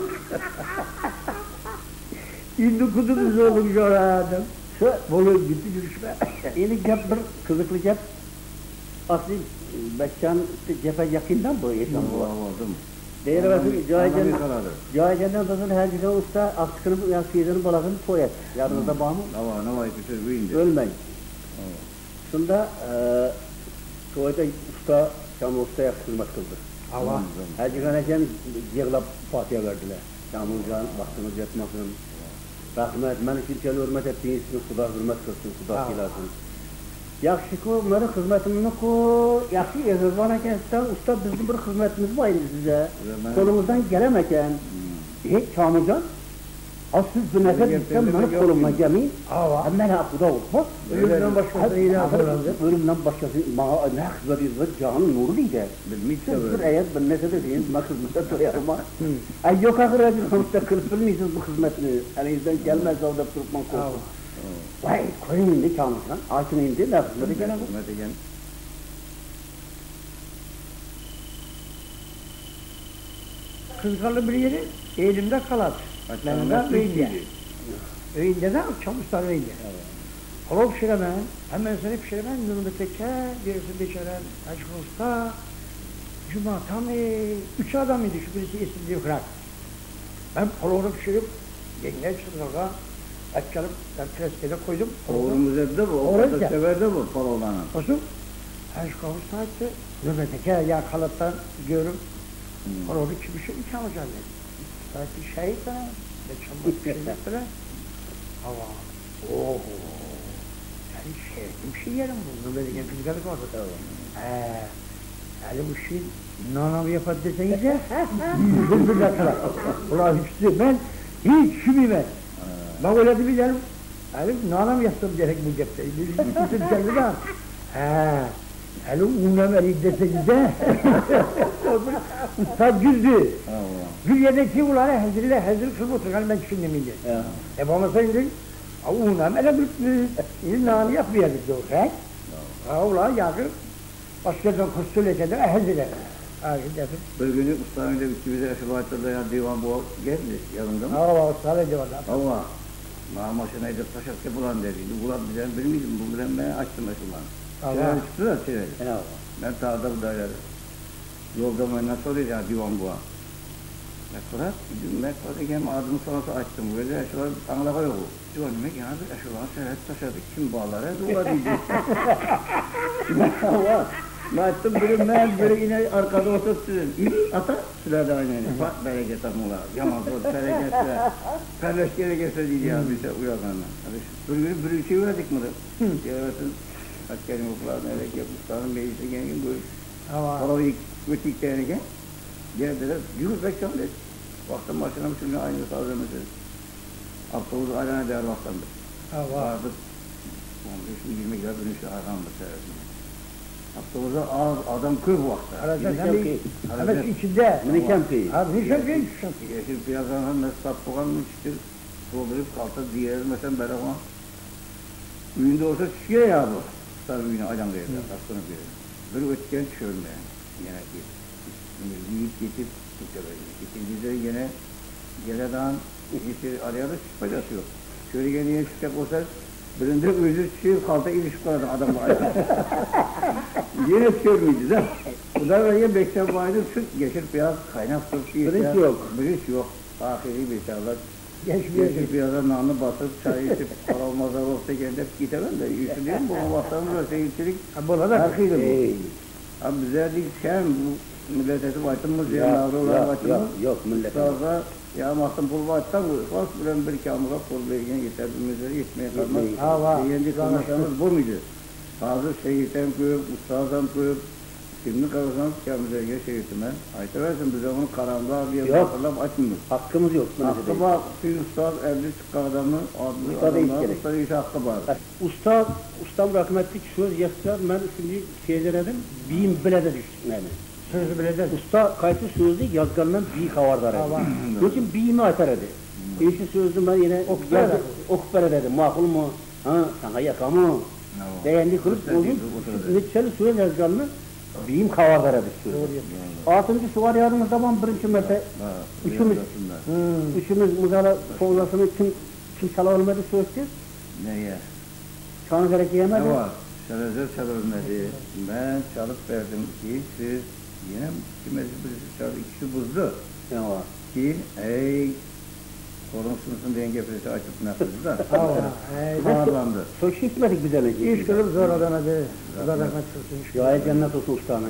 İndi kudumuz olduk yola adam. Bolu gitti görüşme. Yeni cep bir kızıklı cep. Asli Bekçan cephe yakından bu yaşam bu. Oldu. Değeri versin, Cahicen'den sonra her gün usta askını, yaskıyızını, balakını toy et. Yarınızda bağımı. Ama ne var ki bu indi. Ölmeyin. Şunda toyda usta, Şamlı usta yakıştırmak kıldı. Allah. Her gün eken yığılap Fatiha verdiler. Şamlı can, vaktiniz yetmesin. Rahmet, ben kimseyle hürmet ettiğiniz için Kuda hürmet kılsın, Kuda kilasın. Yaxşı ki, bunları hizmetini ku, yaxşı Erdoğan ekensen, usta bizim bir hizmetimiz var size. Kolumuzdan gelemeken. E, Kamilcan, az siz bir nefer gitsen beni kolumdan gelmeyin. Ama ne akıda olmaz. Ölümden başkası ilah olandı. Ölümden başkası, ne hizmetiyiz var, canın nurluydu. Siz bir eğer bir nefer de deyin, ben hizmete doyarım ha. Ay yok akır acı, sonuçta kırıp bilmiyorsunuz bu hizmetini. Elinizden gelmez orada tutman korkun. Vay, koyun indi Kamilcan, altın indi, ne hizmete gelen bu? Kızgalı bir yeri elimde kalat. Benim de öyle. Öyle de çamışlar öyle. Kolop pişiremen, hemen seni pişiremen, nurunu teker, birisi beşeren, aşk usta. Cuma tam e, üç adam idi, şu birisi isimli bırak. Ben koloru pişirip, yenge çıkırga, açalım, ben kreskede koydum. Oğlumuz evde bu, o kadar sever de bu palolanı. Olsun, aşk usta etti, nurunu teker, ya kalattan görüp, koloru kim bir şey mi çalacağım dedi. Belki şehit ha, ne çabuk bir şey yaptılar. Hava, ooo, yani şehitim şey yerim bu, böyle diken kızgalık orada. Eee, yani bu şey, nanamı yapar desenize, yüzüm bir dakika. Ulan hiç ben, hiç şüphime. Ben öyle de bilirim, yani nanam yaptım diyerek bu cepte. Bütün geldi de, heee. Hele unlam eli desenize, usta güldü. Gülyedeki ulanı hazırla, hazır kılıp oturgan ben düşündüm indi. E babamasa indi, unlam ele bütmüş, indi nanı yapmayalım diyor. Ha ulan yakır, başkadan kustul etse de hazırla. Bir günü ustanın da bitti bize Eşibat'ta ya divan bu geldi yanımda mı? Allah ustala diyorlar. Allah, bana maşinaydı taşak bulan dediydi. Ulan bilen bilmiydim, bu bilen ben açtım Eşibat'ı. Allah. Çıktı da çevirdi. Ben tağda bu dairede. Yolda bana soruyordu ya divan buğa. Mekturat, mekturat adını sonrası açtım. Böyle eşyalar anlaka yok. Divan demek yani eşyalar seyret taşıdık. Kim bağlar ya dola diyecek. Allah. Ben açtım biri ben biri yine arkada oturttu. Ata sürede aynı. Bak bereket amula. Yaman zor bereket süre. Perleş gerekirse diyeceğim ya bize uyanlarına. Bir gün bir şey verdik mi de? Yaratsın. Askerin okularına erek yapmışlarının meclise gelin böyle. Parayı götüklerine gel. Geldiler, yürü bekliyorum dedi. Baktım başına bütünle aynı sağlığımız dedi. Abdoluz alana değer baktandı. Vardı. on beş yirmi lira dönüşü ağırlandı seyretmeye. Abdoluz'a ağır adam kır bu vakti. Hemen içinde. Nişan kıyı. Abi nişan kıyı. Yeşil piyazanın mesut boğanın içtir. Doldurup kalta diğer mesela böyle ama. Ünde olsa çıkıyor ya bu. Tabii yine adam verirler, aslını verirler. Bir ötken çölme, yine bir. Yiyip yetip tutuyorlar. İkincide yine geleden işi araya da çıkacası yok. Şöyle gene yine çıkacak olsa, birinde özür çıkıyor, kalta ilişki kaldı adamla ayağı. Yine çölmeyeceğiz ha. Bu da böyle bekler vardı, süt geçir biraz kaynak turşu yeter. Biriş yok. Biriş yok. Ahiri bir şeyler. Geçmiyor. Geçip biraz nanı basıp çay içip para olmazlar olsa gelip gidemem de yüzü değil mi? Bu vatanı da seyircilik arkıydı bu. Abi bize değil sen bu milleteti başımız ya navrular başımız. Yok millet. Sonra ya mahsum pul baştan bu. Fas bilen bir kamura pul vergen getirdiğimizleri gitmeye kalmaz. Yendi kalmışlarımız bu muydu? Hazır şehitten koyup, ustazdan koyup, şimdi kalırsanız kendimize şehitime. Ayteversin bize onu karanlığa bir hatırlam açmıyor. Hakkımız yok. Hakkı var. Bir ustaz evli çıkan adamı, adlı adamlar, usta işi hakkı var. Usta, ustam rahmetlik söz yazsa, ben şimdi şeyler dedim, biyim bile de düştük yani. Sözü bile de. Usta kayıtlı sözü yazgandan büyük havardar edi. Onun için biyimi atar edi. İşte sözü ben yine okupere dedim, makul mu? Ha, sana yaka mı? Beğendi kılıp oldum. Neçeli söz yazganını biyim havardar edi sözü. Altıncı suvar yardımı zaman birinci mete. Üçümüz, üçümüz muzala kovlasını kim kim çala olmadı sözdü. Neye? Çanı gerek yemedi. Ne var? Şerezer çalınmadı. Ben çalıp verdim ki siz yine kime birisi çaldı, ikisi buzdu. Ne var? Ki ey korunsunsun diyen gepresi açıp ne yapıldı da. Ağırlandı. Çok şişmedik bir demek. İş kılıp zor adanadı. Allah rahmet olsun. Gayet cennet olsun ustana.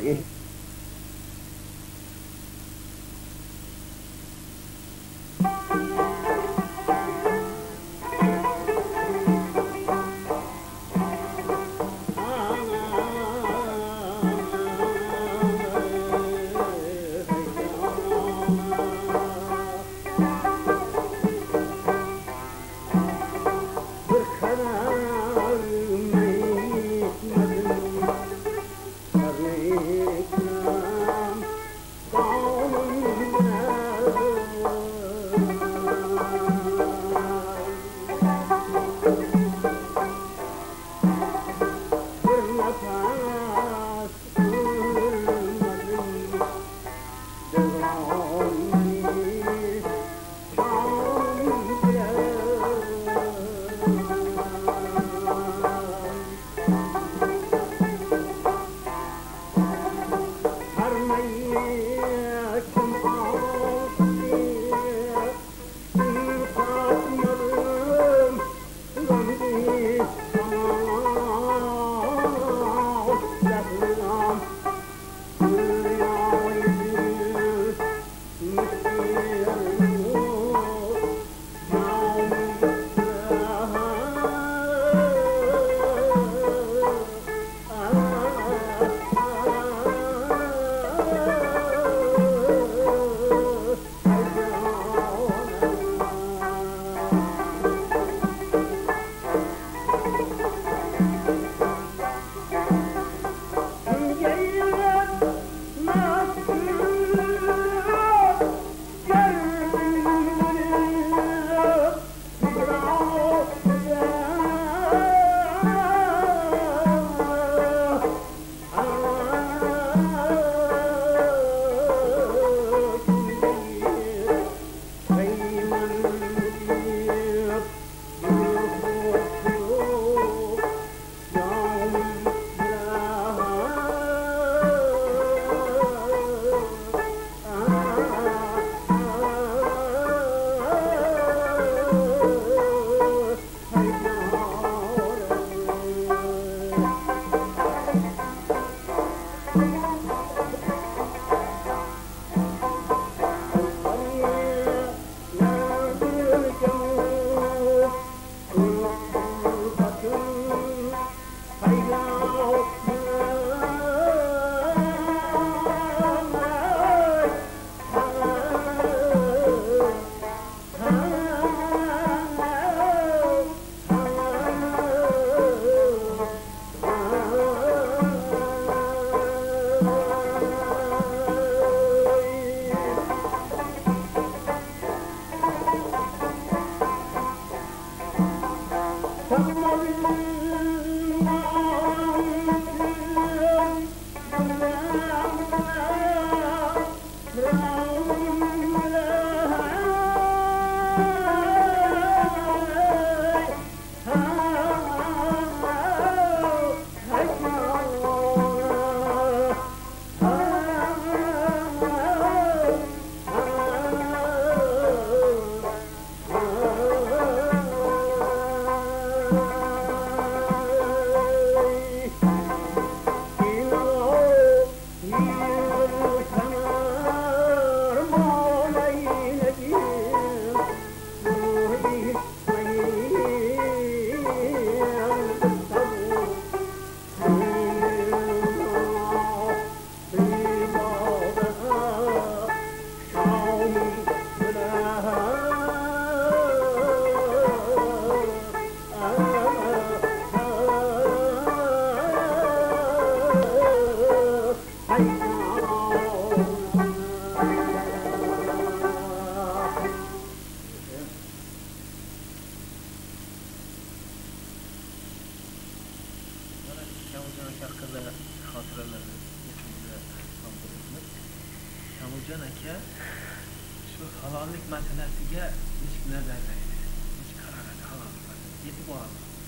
Kamiljon aka haqida xotiralarni esimizga soldirdingiz. Kamiljon aka shu halollik masalasiga nechuk nazarlaydi, nechuk qaraydi halollik masalasiga, e'tibor.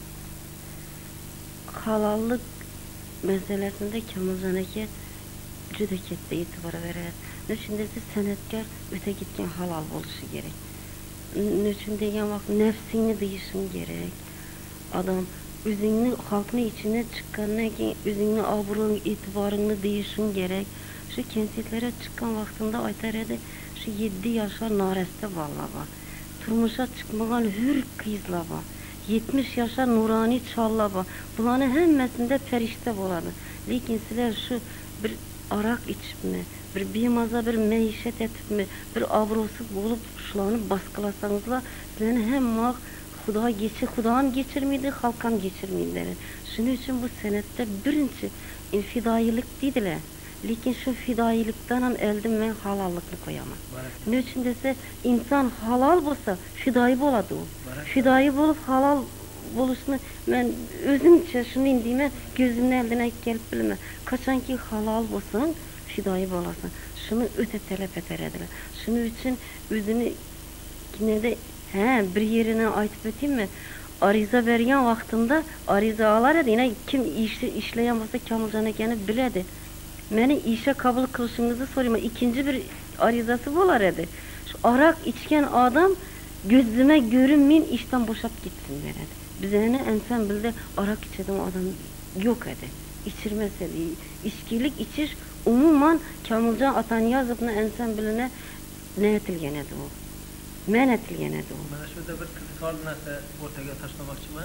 Halollik masalasida Kamiljon aka juda katta e'tibor beradi. Shunda san'atkor o'ta ketgan halol bo'lishi kerak. Nechun degan vaqt nafsingni deyishing kerak. Odam o'zingni xalqning ichine chiqqandan keyin o'zingni obro'ng e'tiboringni deyishing kerak. Shu konsertlarga chiqqan vaqtimda aytar edi, shu yetti yoshlar norasta bolalar bor. Turmusha chiqmagan hur qizlar bor. yetmish yoshlar nuroniy chollar bor. Bularning hammasida farishta bo'ladi. Lekin sizlar shu bir aroq ichibmi, bir bemaza bir maishat etibmi, bir obro'siz bo'lib shularni bosqilasangizlar, sizlarni hamma Xudo geçir, Xudo ham geçirmeydi, xalq ham geçirmeydi. Shuning uchun bu san'atda birinchi fidoyilik deydilar. Lekin shu fidoyilikdan ham eldim men halollikni qo'yaman. Nima uchun desa, inson halol bo'lsa, fidoyi bo'ladi u. Fidoyi bo'lib halol bo'lishni men o'zimcha shunday deyman, ko'zimning oldidan kelib bilaman. Qachonki halol bo'lsang, fidoyi bo'lasan. Shuni o'ta talab etaradilar. Shuning uchun o'zini kinada ha bir yerini aytib o'taymi? Ariza bergan vaqtimda ariza olar edi. Yana kim ish ishlagan bo'lsa Kamiljon akani biladi. Meni ishga qabul qilishingizni so'rayman. Ikkinchi bir arizasi bo'lar edi. Shu aroq ichgan odam gözüme görün men ishdan bo'shab ketsin derdi. Bizani ensemblede aroq ichadigan odam yo'q edi. İçirmez edi. İçkilik içiş umuman Kamiljon Ataniyozovning ensembline ne etilgan edi u. Men etilgan edi u. Mana shuda bir qiziqarli narsa o'rtaga tashlamoqchiman.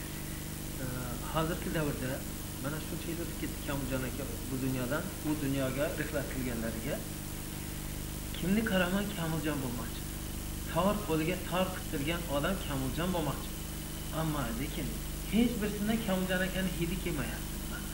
Hozirgi davrda mana shuncha yil o'tib ketdi Kamiljon aka bu dunyodan, bu dunyoga rihlat qilganlariga. Kimni qaraman Kamiljon bo'lmoqchi. Tor qo'liga tor qitilgan odam Kamiljon bo'lmoqchi. Ammo lekin hech birisidan Kamiljon akani hidi kelmayapti.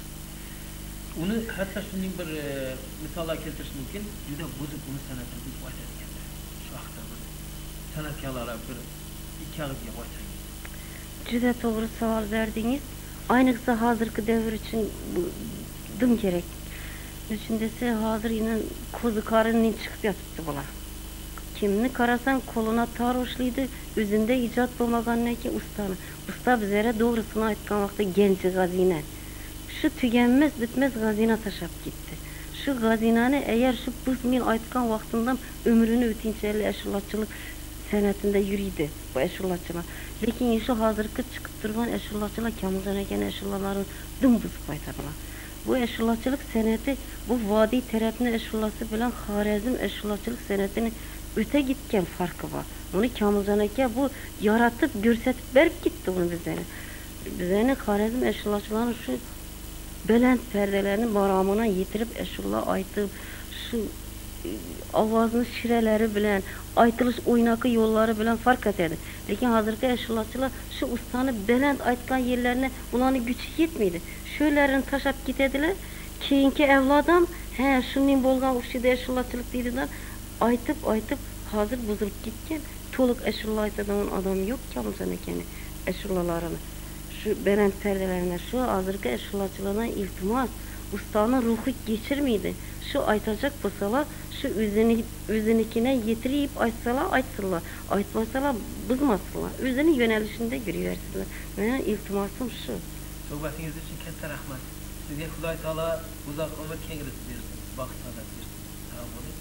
Uni hatto shunday bir misollar keltirish mumkin. Juda buzuq uni san'atini deb aytadiganlar. Shu haqda bir san'atkorlar bir ikki og'izga qo'ysangiz. Juda to'g'ri savol berdingiz. Ayniqsa hozirgi davr uchun bu dim kerak. Uchun desa hozir yana ko'zi qorindan chiqib yotibdi bular. Kimni qarasang qo'lina tor ushlaydi, o'zinde ijod bo'lmagandan keyin ustani. Usta bizlarga to'g'risini aytgan vaqtda genchi g'azina. Şu tügenmez bitmez gazina taşıp gitti. Şu gazinani eğer şu biz men aytgan vaqtimdan ömrünü ötünçeli eşulatçılık sanatında yürüydü bu eşulatçılar. Lekin şu hozirgi chiqib turgan eşulatçılar Kamiljon akaning eşulatlarini dim buzib aytadilar. Bu eşulatçılık sanati bu vodiy tarafni eşulasi bilan Xorazm eşulatçılık sanatini öte gitken farkı var. Bunu Kamiljon aka bu yaratib ko'rsatib berib gitti bunu bizlere. Bizlerin Xorazm eşulatçılarının şu Belent perdelerini baramına yitirip eşulla aytıp şu avazın şireleri bilen aytılış oynakı yolları bilen fark ederdi. Lekin hazırki eşullatçılar şu ustanı belent aytkan yerlerine bunların gücü yetmeydi. Şöylerini taşıp gitediler. Keyinki evladam he şunun bolgan uşida eşullatçılık deydiler. Aytıp aytıp hazır bozulup gitken toluk eşulla aytadigan adam yok Kamiljon akani eşullalarını. Şu belent perdelerine şu hazırki eşulatçılardan iltimas ustanın ruhu geçirmeydi. Şu aytacak olsalar şu özünü, özünikine yetirip aytsalar aytsınlar. Aytmasalar bızmasınlar. Özünü yönelişinde görüversinler. Benim iltimasım şu. Sohbetiniz için katta rahmat. Sizga Xudoy taolo uzoq umr kenglik bersin. Baxt saodat bersin. Sog' bo'ling.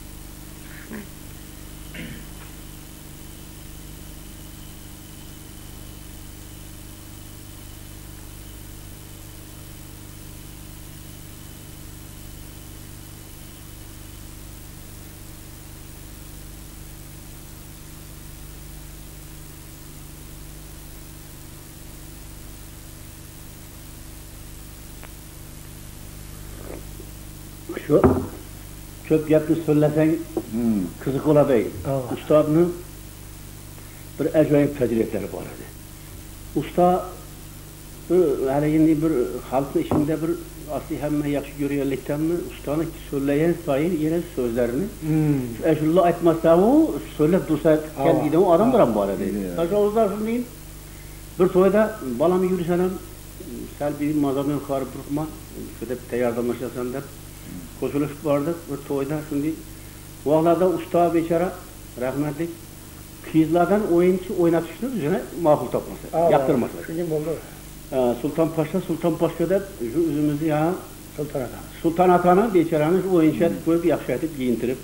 Şu köp gapni so'zlasang qiziq bo'ladi. Ustodning bir ajoyib fazilatlari bor edi. Usta hali endi bir xalqni ichida bir asli hamma yaxshi ko'rganlikdanmi ustani so'zlagan sayin yana so'zlarini shulla aytmasa u so'zlab tursa deydigan odamlar ham bor edi. Tasavvurlar shunday bir to'yda balam yursalam sel bir mazamın karı bırakma, şöyle yardımlaşasan da koşuluşup vardık ve toyda şimdi vaxtlarda usta beçara rahmetlik kızlardan oyuncu oynatışını üzerine makul tapması, yaptırması. Şimdi oldu. Sultan Paşa, Sultan Paşa'da şu üzümüzü ya Sultan Atan. Sultan Atan'ın beçaranın şu oyuncu edip koyup yakşı edip giyintirip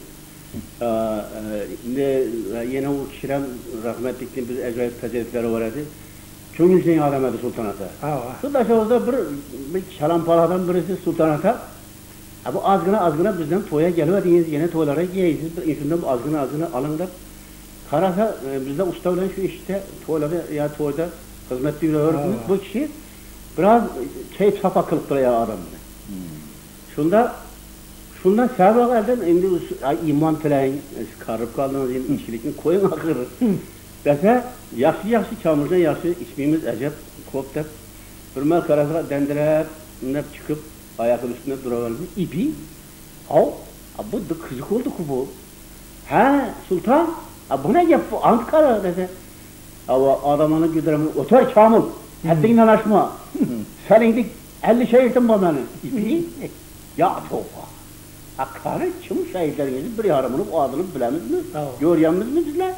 ne yine o kişiler rahmetlikten bir acayip tecerrütleri var idi. Köngülsün adamadı Sultan Ata. Şu taşımızda bir, bir şalampaladan birisi Sultan Ata. Bu azgına azgına bizden toya geliyor deyiz, yine toylara giyiyiz. İnşundan azgına azgına alın da. Karasa bizde usta olan şu işte toylarda ya toyda hizmet duyuyoruz. Bu kişi biraz keyif safa kılıp duruyor adam. Hmm. Şunda şundan sebep elden indi iman tileyin karıp kaldığınız için işçilikini koyun akırır. Dese yaxşı yaxşı çamurdan yaxşı ismimiz acep koptak. Bir mal karasa dendirep nep çıkıp ayakın üstünde duravaldı. İpi al bu da kızık oldu ku bu. Ha sultan bu ne yap bu Ankara dese. Ama adamını güdüremem otur çamur. Haddinle aşma. Senindik elli şehirden bana. İpi ya topa. Hakaret kim şehirlerin bir haramını o adını bilemiz mi? Görüyoruz mu bizler?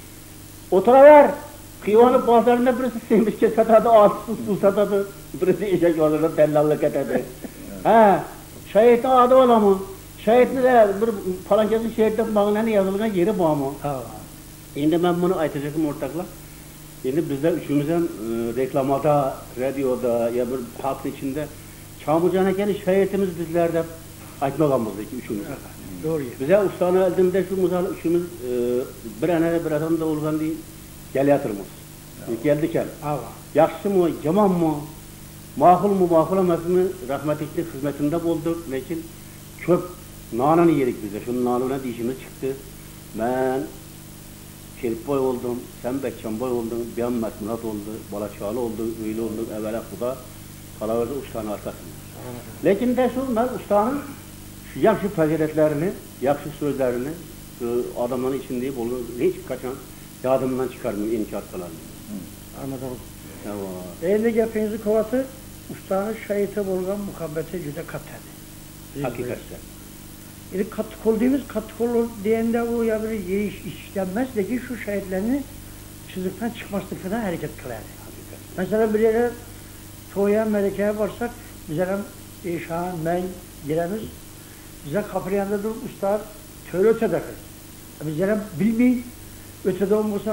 Oturuver. Kıyvanı pazarında birisi sevmiş ki satadı, ağaçsız su satadı. Birisi eşek yolunda dellallık etadı. Ha, şehirde adı ola mı? Şehirde de bir falancası şehirde bağlanan yazılığına yeri bu ama. Şimdi ben bunu aytacaktım ortakla. Şimdi bizler üçümüzden e, reklamada, radyoda ya bir halkın içinde Çamurcan'a geliş şehirtimiz bizlerde aytmagamızdı ki üçümüz. Doğru. Bize ustana eldimde şu muzal üçümüz e, bir anada bir adam da olgan değil gel yatırmız. Geldik gel. Yaxşı mı, yaman mı, makul mu, makul olmaz mı rahmetlikli hizmetinde bulduk. Lakin çöp nananı yedik bize. Şunun nanına dişimiz çıktı. Ben Şerif boy oldum, sen Bekçan boy oldun, ben Mesmunat oldu, Balaçalı oldu, öyle oldu, evvela kuda kalaverdi ustanın arkasında. Lakin de şu ben ustanın şu yakşı faziletlerini, yakşı sözlerini adamların içinde bolu hiç kaçan yadımdan çıkarmıyor inkiyatlarını. Anladım. Evet. Eğer gepinizi kovatı ustanın şahite bulgan muhabbeti cüde kat dedi. Hakikaten. Yani katık olduğumuz katık olur diyende bu ya bir iş işlenmez de ki şu şahitlerini çizikten çıkmaslıkına hareket kılar. Mesela bir yere toya melekeye varsak bize İşhan, men giremiz bize kapı yanında durup usta töre öte takır. Bize bilmeyin ötede olmasak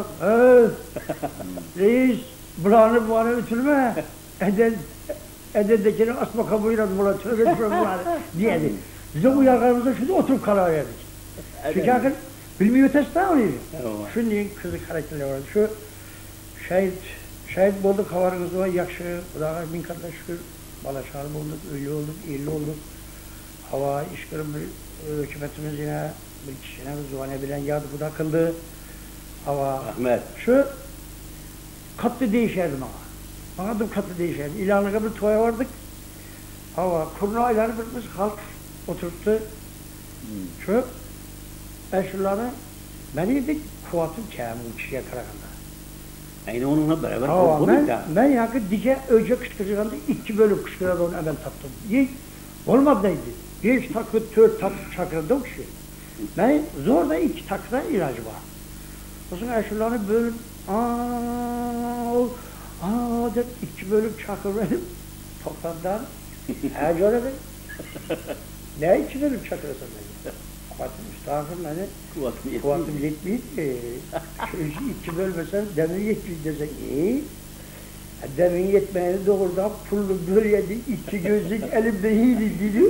reis buranı buranı ötürme eden edendekini asma kabuyla buranı töre ötürme buranı diyedi. Bize bu yargarımızda şurada oturup karar verdik. Çünkü akıl bilmiyor ötesi oluyor. Şimdi kızı karakterler vardı. Şu şehit, şehit bulduk havarımız var, yakşı, Allah'a bin kardeş şükür, Balaşar bulduk, öyle olduk, iyili olduk. Hava, işgörüm bir hükümetimiz yine bir kişine zuvane bilen yardı, bu da kıldı. Hava, Ahmet. Şu katlı değişerdi bana. Bana da katlı değişerdi. İlanlığa bir toya vardık. Hava, kurna ayları bitmiş, halk oturttu. Hmm. Şu eşyaları ben yedik kuvatım kâmı bu kişiye karakanda. Yani onunla beraber Hava, ben, ben yakı dike öce kışkıracağında iki bölüm kışkıracağında onu hemen tattım. Hiç olmadıydı. Hiç takı, tört takı çakırdı o kişi. Ben zor da iki takıda ilacı var. O zaman eşyaları bölüm aaa aaa dedi iki bölüm çakır benim toplamdan her öyle bir ne iki bölüm çakırasın beni? Kuvatım müstahakım beni kuvatım yetmeyip şu işi iki bölmesen demin yetmeyip desek iyi demin yetmeyeni doğrudan pullu bölyedi iki gözlük elimde hiydi dili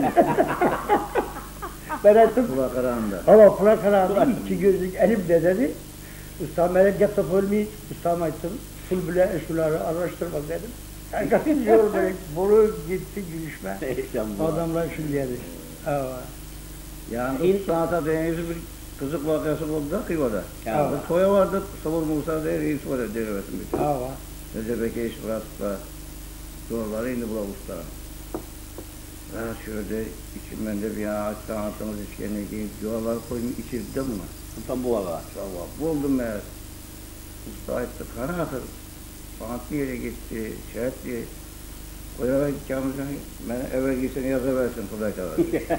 ben ettim pula karağında ama pula karağında iki gözlük elimde dedi ustam ben yaptım ölmeyi ustama ettim pul bile eşuları araştırmak dedim herkesin yolu böyle boru gitti gülüşme adamlar şimdi dedi yani ilk sanata deneyisi bir kızık vakası oldu da Kıyva'da. Yani bir toya vardı, Sabur Musa diye reis var ya derevesin bir. Hava. Recep Eke iş bıraktıkla doğruları indi bula ustara. Ben şöyle içimden de bir ağaç sanatımız içkenine giyip yuvaları koyayım içirdi de buna. Tam bu valla. Buldum meğer. Usta etti, kara akır. Bantlı yere gitti, şey etti. O ya Kamilcan bana evvel gitsen yazıversin Kuday Çağlar.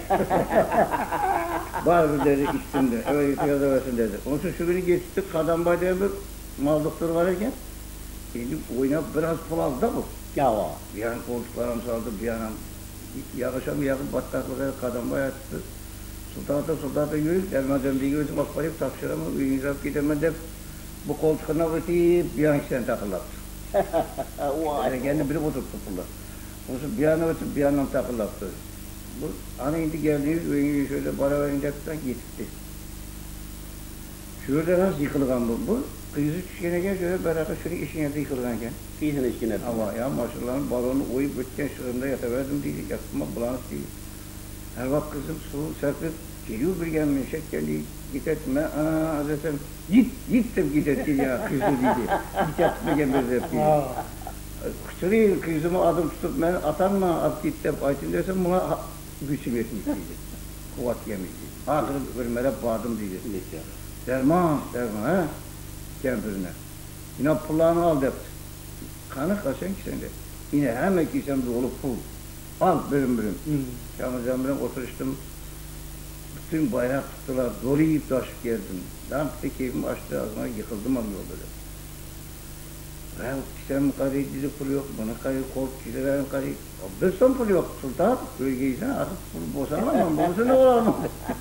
Var bir dedi içtimdi, evvel gitsen yazıversin dedi. Onun için şu günü geçtik, Kadambay diye bir mal doktoru var iken, şimdi oynayıp biraz pul aldı da bu. Ya o. Bir yan koltuklarım saldı, bir yanım yakışam yakın bataklığa Kadambay attı. Sultanata sultanata yürüyüp, gelmeden bir gözüm akbarıp takşıramı, uyuyacak gidemem de bu koltuklarına öteyip bir yan kişiden takılattı. Yani kendi biri oturttu pulla. Onun bir yana ötüp bir yandan takılattı. Bu ana indi geldiğimiz öyle şöyle para verincepten gitti. Şurada nasıl yıkılgan bu? Bu kıyısı çişkeneken şöyle beraber şunun işin yerde yıkılganken. Kıyısın işkine. Ama ya maşallahın balonu oyup ötken şırında yataverdim diye yatıma bulanık değil. Her vakit kızım su serpip geliyor bir gelmiş şek geldi. Git etme, aaa Hazretim git, gittim git etti ya kızı dedi. Git etme gelmez hep diye. Kısırıyım kızımı adım tutup ben atanma at git deyip aytın dersem buna güçüm yetmiş dedi. Kuvat yemiş dedi. Ahırı ölmere bağdım dedi. Derman, derman ha, kempirine. Yine pullarını al depti. Kanı kaçan ki sende. Yine hemen kiysem dolu pul. Al bölüm bölüm. Kamilcan bilen oturuştum. Bütün bayrak tuttular, dolu yiyip taşıp geldim. Ben bir keyfim açtı ağzıma yıkıldım ama yolda. Ben senin kadar dizi pul yok, bana kadar kol çizilerin kadar. Bir son pul yok sultan, bölgeysen artık pul boşanamam, boşun ne olamam.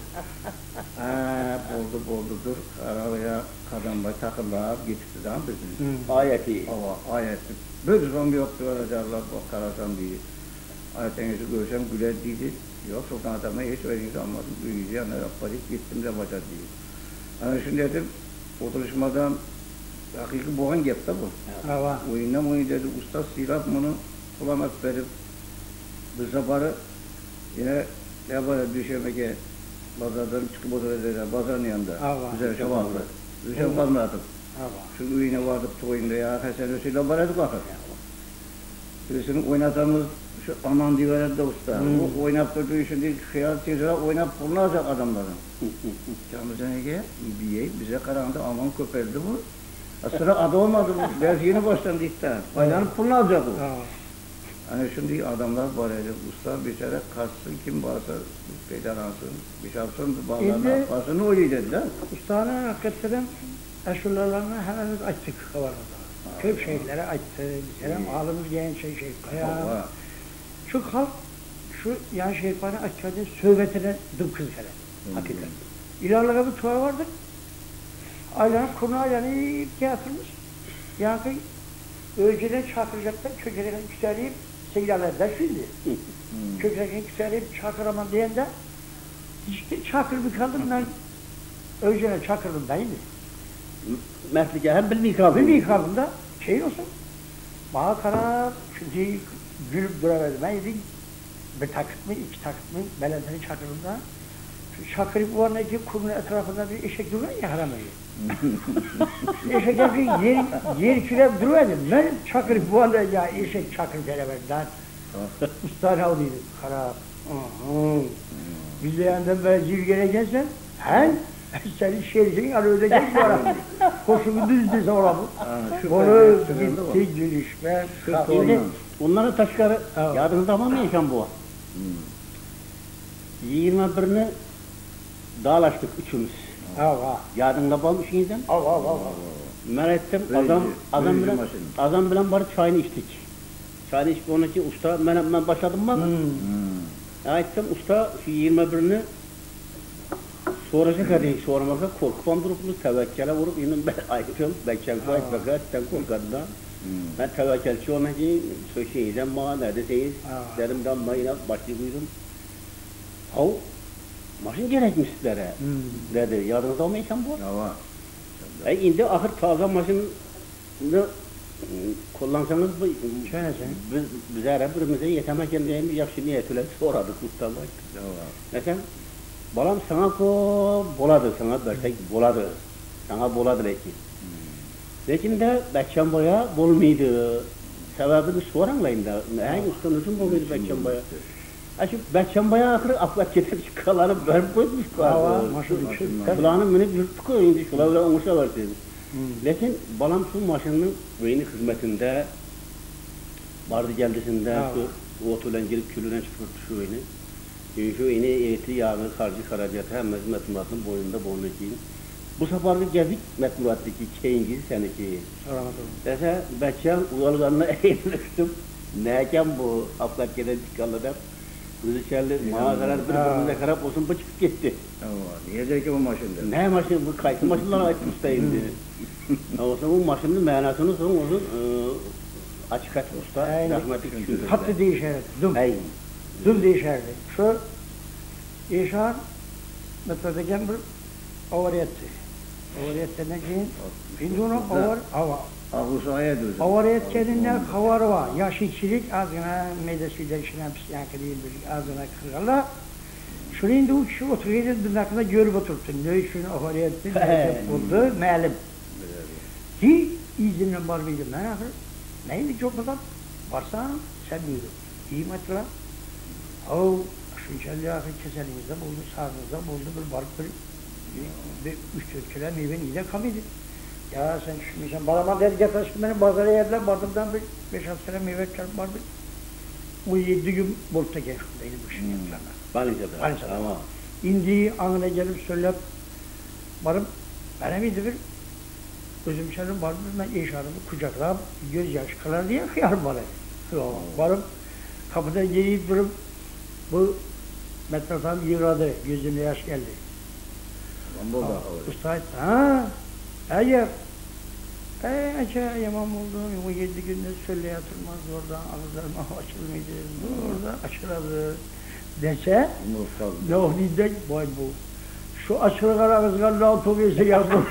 Haa, boldu boldu dur, arabaya Kadambay takırlar, getirdi zaman bizim. Ayeti. Ava, ayeti. Bir zombi yoktu, aracarlar, karasam diye. Ayetinizi görsem güler diydi. Yok sultan adamına hiç verinizi almadım. Büyüyücü yanına yapmadık, gittim de bacar diye. Yani şimdi dedim, oturuşmadan hakiki boğan gep de bu. Evet. Oyundan oyun dedi, usta silap bunu kulamak verip bu zabarı yine ne böyle düşemeke pazardan çıkıp oturacaklar, pazarın yanında. Evet. Güzel şabaklı. Düşem kalmadım. Evet. Şu üyüne vardık toyunda ya, Hasan Hüseyin'le baradık bakın. Birisini oynatamız şu aman diyorlar da usta. Hmm. O oynap durduğu şimdi khiyal tezra oynap bulunacak adamların. Kamilcan Ege diye bize karandı aman köpeldi bu. Aslında adı olmadı bu. Ders yeni başlandı işte. Oynanıp bulunacak bu. Hani şimdi adamlar var ya usta bir kere kaçsın kim varsa peydalansın. Bir şey yapsın bağlarına yapmasın öyle dediler. Ustanın hakikaten eşulalarını hemen açtık havarada. Köp şeylere açtı. Bizim ağlımız gelen şey şey. Kaya. Şu halk şu yan şeytanı açardı söhbetine dıpkız hele. Hakikaten. İlerlere bir tuvar vardır. Aylanıp kuruna aylanıp yatırmış. Yani önceden çakıracaklar, köşeden yükseleyip seyirlerden şimdi. Köşeden yükseleyip çakıramam diyen de işte çakır bir kaldım ben önceden çakırdım değil mi? Meslike hem bilmeyi kaldım. Bilmeyi kaldım da şey olsun. Bana karar şimdi gülüp duraverdim. Ben yedim bir takıt mı, iki takıt mı belediyenin çakırında. Şu çakırı bu arada ki kurunun etrafında bir eşek duruyor ya haramayı. Eşek eşek yer, yer kürep duruverdim. Ben çakırı bu arada ya eşek çakır beraberden. Usta ne olduydu? Kara. Biz de yandan böyle zilgene gelsen, he? Senin şerifin arada geç bu arada. Koşumu düzdü sonra bu. Bunu gitti gülüşme. Şimdi onlara taşkarı yadınızda var mı yaşam bu? yirmi birini dağlaştık üçümüz. Ava. Yadında bal işinizden. Ava ava ava. Ben ettim adam adam bilen adam bilen bari çayını içtik. Çayını içip onunki usta ben ben başladım bak. Hmm. Ettim usta şu yirmi birini soracak hadi sormaka korkup durup tevekkele vurup yine ben ayıpım bekçen koy fakat sen korkadın. Ben tevekkelçi olmak için söyleyeceğim bana neredesiniz dedim ben mayına başlayıyorum. Hav maşın gerekmiş sizlere dedi yardımda olmayacağım bu. E indi ahır taze maşını kullansanız bu biz bize her birimize yetemekken diye bir yaxşı niyetiyle soradık ustalar. Mesela balam sana ko boladı sana versek boladı sana boladı belki. Lekin de bekçen boya bolmaydı. Sebebini soranlayın da. Hangi ustanızın bolmaydı bekçen boya? Açıp bekçen boya ahır aflat getir çıkaları verip koymuş. Ava maşallah. Kulağını minip yırtık koyundu. Şulavla olmuşa var dedi. Lekin balam şu maşının beyni hizmetinde vardı kendisinde şu otulan girip külüne çıkırttı şu oyunu. Şu oyunu eğiti yağını karşı karabiyatı hem Metmurat'ın boynunda boynuna giyin. Bu sefer geldik Metmurat'taki keyingi seneki. Dese Bekçam uyalganına eğilmiştim. Neyken bu haflat gelen çıkarladım. Rüzgarlı mağazalar birbirine karab olsun bu çıkıp gitti. Niye der ki bu maşında? Ne maşın bu kayıtlı maşınlara ait ustayım dedi. Olsa bu maşının manasını son olsun açık açık usta rahmetli küçüldü. Hattı değişerdi. Düm. Düm değişerdi. Şu İşan metodeken bir avariyetti. Avariyetten keyin şimdi onu avar hava. Ahusaya düzdü. Avariyet kendine havarı var. Yaşıkçilik ağzına meydasıyla işine yankı değil bir ağzına kırarlar. Şurayında o kişi oturuyordu, dırnakında görüp oturttu. Ne için avariyetli buldu, melim. Ki izinle var mıydı? Ben ahır, neydi çok adam? Varsa sen buyurun. İyi matla. O şuncalı ahır keselimizde buldu, sağımızda buldu bir bark bir, bir üç dört kilo meyvenin iyi de kamıydı. Ya sen şimdi sen bana dedi getir beni pazara yerler bardımdan bir beş altı kilo meyve çarp vardı. O yedi gün bulutta geçti bu işin yapılarına. Balinça'da. Balinça'da. Ama indiği anına gelip söyleyip varım bana mıydı bir özüm senin vardı ben eşarımı kucaklayıp göz yaş kılar diye hıyar bana. Varım kapıda gelip durup bu metrofam yıradı gözüne yaş geldi. Usta ha eğer eee acaba yaman oldu o yedi günde söyle yatırmaz oradan ağızlarım açılmaydı orada açıladı dese ne o diyecek vay bu şu açılık ağızlarla otobüse yazdım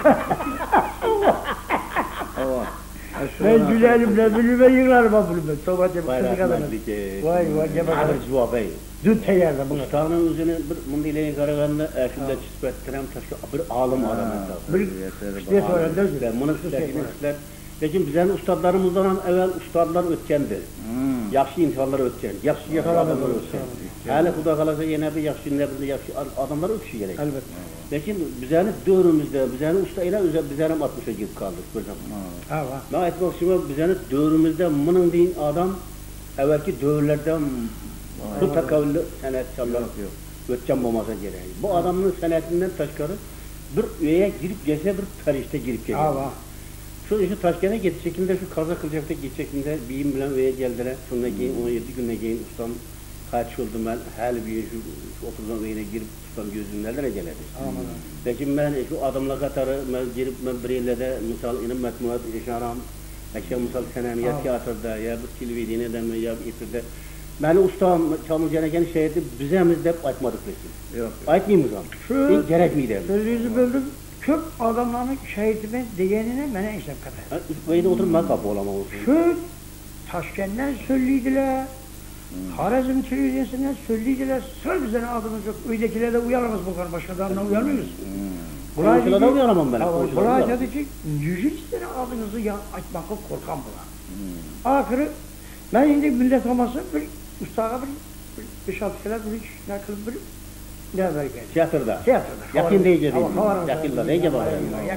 ben gülerim ne bilime yıkarım ha bunu ben sohbet yapıp kızı kadar vay vay gebe kadar dün teyarda bunu Usta'nın üzerine bir mundileyin karaganda erşinde çispettirem taşı bir alım adam bir işte sonra dersin ben bunu sizler Lakin bizden ustadlarımızdan evvel ustadlar ötkendi. Hmm. Yaxşı insanlar ötken, yaxşı yaxşı adamlar ötken. Hali Xuda kalasa yine bir yaxşı nebirli yaxşı adamlar ötüşü gerek. Elbette. Lakin bizden dövrümüzde, bizden ustayla bizden altmışa girip kaldık bir zaman. Ha var. Ben etmek istiyorum bizden dövrümüzde bunun deyin adam evvelki dövrlerden bu takavüllü sanatçılar ötken olmasa gerek. Bu adamın sanatından taşkarı bir üyeye girip gelse bir tarihte girip geliyor. Ha var. Şu işi Taşkent'e getiş şekilde şu kaza kılacakta git şekilde biyim bilen öyle geldiler. Sonra giyin on yedi günde giyin ustam kaç oldu ben her bir şu, şu otuzdan öyle girip ustam gözüm nelere geledi. Lakin ben şu adamla katarı ben girip ben bireyle de misal inim metmuat işaram akşam misal senamiyet tiyatroda ya bir televizyonda mı ya bir ifirde ben ustam Çamlıca'nın şehirde bizemiz de aytmadık biz. Yok. Aytmayayım ustam. Şu gerek miydi? Sözünüzü böldüm. Köp adamların şehitime diyenine mene işlem kadar. Böyle oturma kapı olamaz. Şu Taşkent'ten söyleydiler, Harazm televizyonundan söyleydiler, sır bizden adımız yok. Öylekiler de uyaramaz bu kadar, başkalarına uyarmıyoruz. Buraya da uyaramam ben. Buraya dedi ki, yüz tane adınızı ya açmakla korkan buna. Ahırı, ben şimdi millet olmasın, bir ustağa bir, beş altı kere bir iş, ne kılıp bir, ne haber geldi? Tiyatroda. Tiyatroda. Yakın deyince değil. Yakında deyince var.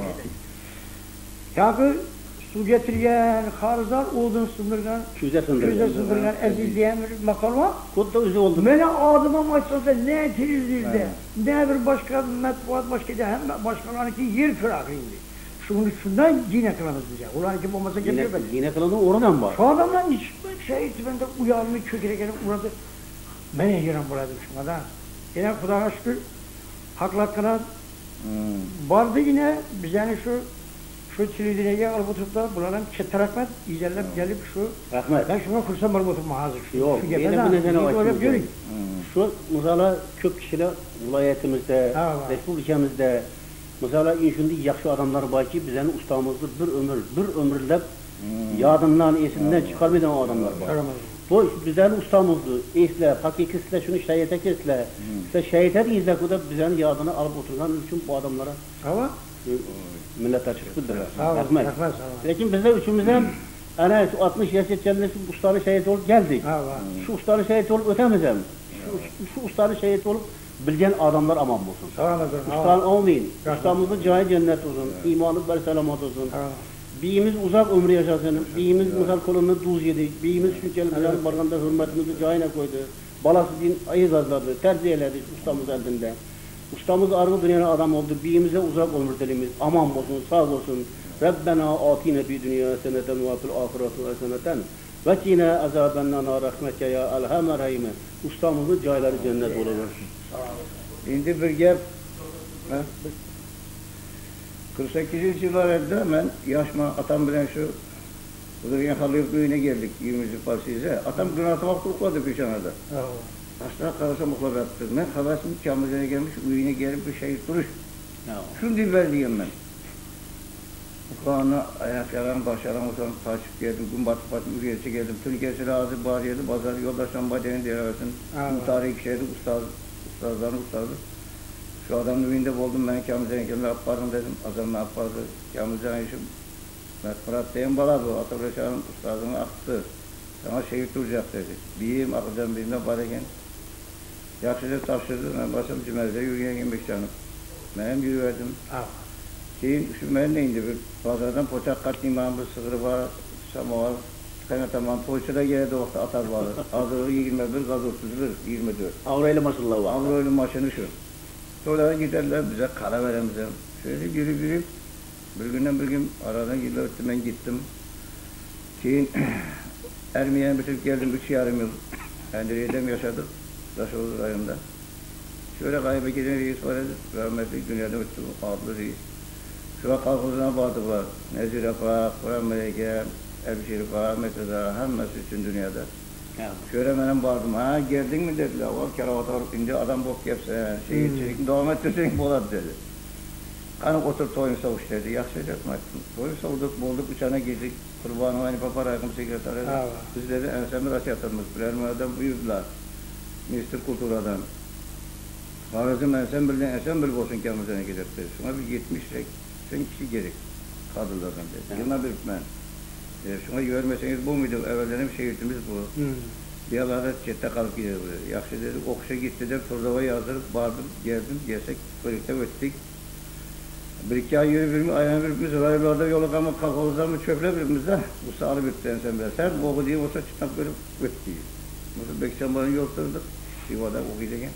Yakın su getirgen, harzar, odun sındırgan, küze sındırgan, küze sındırgan, ezildiyen bir makal var. Kutlu üzü oldu. Mene adıma maçsızda ne televizyonda, ne bir başka metbuat başka da hem başkalarınki yer kırak indi. Şunu şundan yine kılamız diyecek. Ulan ki olmasa getiriyor ben. Yine kılanı oradan var. Şu adamdan hiç şey ben de uyanmış çökere gelip uğradı. Ben yerim buradım şuna da. Yine Kudağ'a şükür haklı hakkına hmm. vardı yine biz yani şu şu televizyona alıp oturup da bunların Çetin Rahmet izelep hmm. gelip şu Rahmet. Ben şuna kursam var oturup hazır şu. Yok. Şu yine bu nedeni var. Şu mesela köp kişiler vilayetimizde, Respublikamızda mesela inşunda yaxşı adamlar var ki bizden ustamızı bir ömür, bir ömürlep hmm. yadından, esinden hmm. çıkarmayan o adamlar var. Bu bizden ustamızdı, esle, hakikisle şunu şahite kesle, işte şahite deyizle kadar bizden yadını alıp oturan için bu adamlara Sava? millet açık bildirir. Rahmet. Lakin bizde üçümüzden ana şu altmış yaş yetkenler şu ustanın şahit olup geldik. Şu ustanın şahit olup ötemezem. Şu, şu ustanın şahit olup bilgen adamlar aman bulsun. Ustan olmayın. Ustamızın cahil cennet olsun, imanı bari selamat olsun. Beyimiz uzak ömrü yaşasın. Beyimiz misal kolunu duz yedi. Beyimiz şu gelmeden barganda hürmetimizi cayına koydu. Balası din ayız azladı. Tercih eledi ustamız elinde. Ustamız argı dünyana adam oldu. Beyimize uzak ömür dilimiz. Aman olsun, sağ olsun. Rabbena atine fi dünya seneten ve fil ahireti seneten. Ve kine azabenna rahmeke ya elhamer hayme. Ustamızın cayları cennet olur. Şimdi bir gap. kırk sekizinci yıllarda ben yaşma atam bilen şu Kudurgen Halıyık düğüne geldik yirminci Parsi'ye. Atam gün altı vakti okuyordu Gülşan'da. Aslında karısa muhlaka yaptı. Ben havasını Kamil'e gelmiş, düğüne gelip bir şey duruş. Şunu dilber diyeyim ben. Kur'an'a ayak yaran, baş yaran olsan taşıp geldim, gün batıp batıp üreyesi geldim. Türkiye'si razı, bağırıyordu, pazar yoldaştan bacayın diye versin. Bu tarihi kişiydi, ustaz, ustazların ustazı. Şu adamın evinde buldum, ben Kamil'e geldim, yaparım dedim. Adam ne yapardı? Kamil'e işim. Fırat deyin baladı, Atabreşan'ın ustazını aktı. Sana şehit duracak dedi. Biriyim, akılcan birinden bareken. Yakşıca tavşırdı, ben başım cümlede yürüyen yemek canım. Ben yürüverdim. Şeyin, şu ben neydi bir pazardan poçak kat imamı, sığırı var, samovar, kaynatamam, poğaçada geldi vakti atar vardı. Ağzı yirmi bir, gaz otuzdur, yirmi dört. Avroyla maşallah var. Avroyla maşını şu. Sonra giderler bize kara veren bize. Şöyle yürü yürü. Bir günden bir gün aradan yıllar öttü ben gittim. Şeyin Ermiye'ye bitirip geldim üç yarım yıl. Endiriye'de yaşadık. Taşoğlu rayonunda. Şöyle gaybe giden reis var idi. Rahmetli dünyada öttü. Adlı reis. Şurada kalkızına bağırdılar. Nezir Afa, Kur'an Meleke, Elbişir Afa, Metreda, hemmesi için dünyada. Ya. Şöyle benim bağırdım. Ha geldin mi dediler. O keravat alıp indi adam bok yapsa. Şeyi hmm. çekin devam ettirsen bolat dedi. Kanık otur toyun savuş dedi. Yakışacak mı? Toyun savuduk, bulduk, uçağına girdik. Kurbanı aynı papa rayakım sekreteri. Biz dedi ensemi raç yatırmış. Birer adam buyurdular. Minister Kultura'dan. Harazım ensem bildiğin ensem bilip olsun kendimize gidip dedi. Şuna bir yetmiş sen kişi gerek. Kadınlardan dedi. Yılına bir ben. E, şuna görmeseniz bu muydu? Evvellerim şehitimiz bu. Hmm. Diyalarda cette kalıp gidiyor buraya. Yakşı dedi. Okuşa gitti de Turdava yazdırıp bağırdım, geldim, gelsek, birlikte öttik. Bir iki ay yürü birimiz, ayağına birimiz, raylarda yola kalmak, kalkavuzdan mı çöple birimizden. Bu sağlı bir ensem ben. Sen boğu diye olsa çıtnak böyle öttiği. Mesela Bekçamların yol tırdık. Siva'da okuyacağken.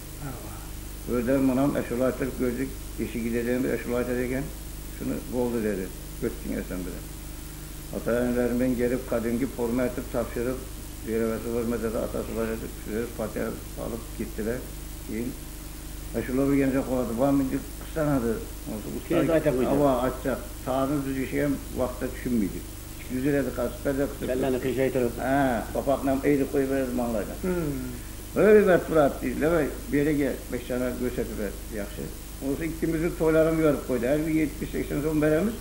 Böyle manam eşulaytırıp gördük. İşi gideceğim bir eşulayt ederken şunu oldu dedi. Göttün esen bile. Atayanlarından gelip kadimki forma etip tapşırıp bir evvesi var medede atası var edip şuraya Fatih'a alıp gittiler. Yiyin. Eşulayı bir gence kovadı. Var mıydı? Kısanadı. Ama açacak. Sağını düz işeyen vakti düşünmeyecek. Düzüledi kasıperde kısıp. Kelleni kışayı tarafı. Haa. Papakla eğri koyuveririz mallarla. Böyle bir metfurat değil. Leve bir yere gel. Beş tane göğsetiver. Yakşı. Olsa ikimizin toylarını yarıp koydu. Her bir yetmiş seksen son beremiz.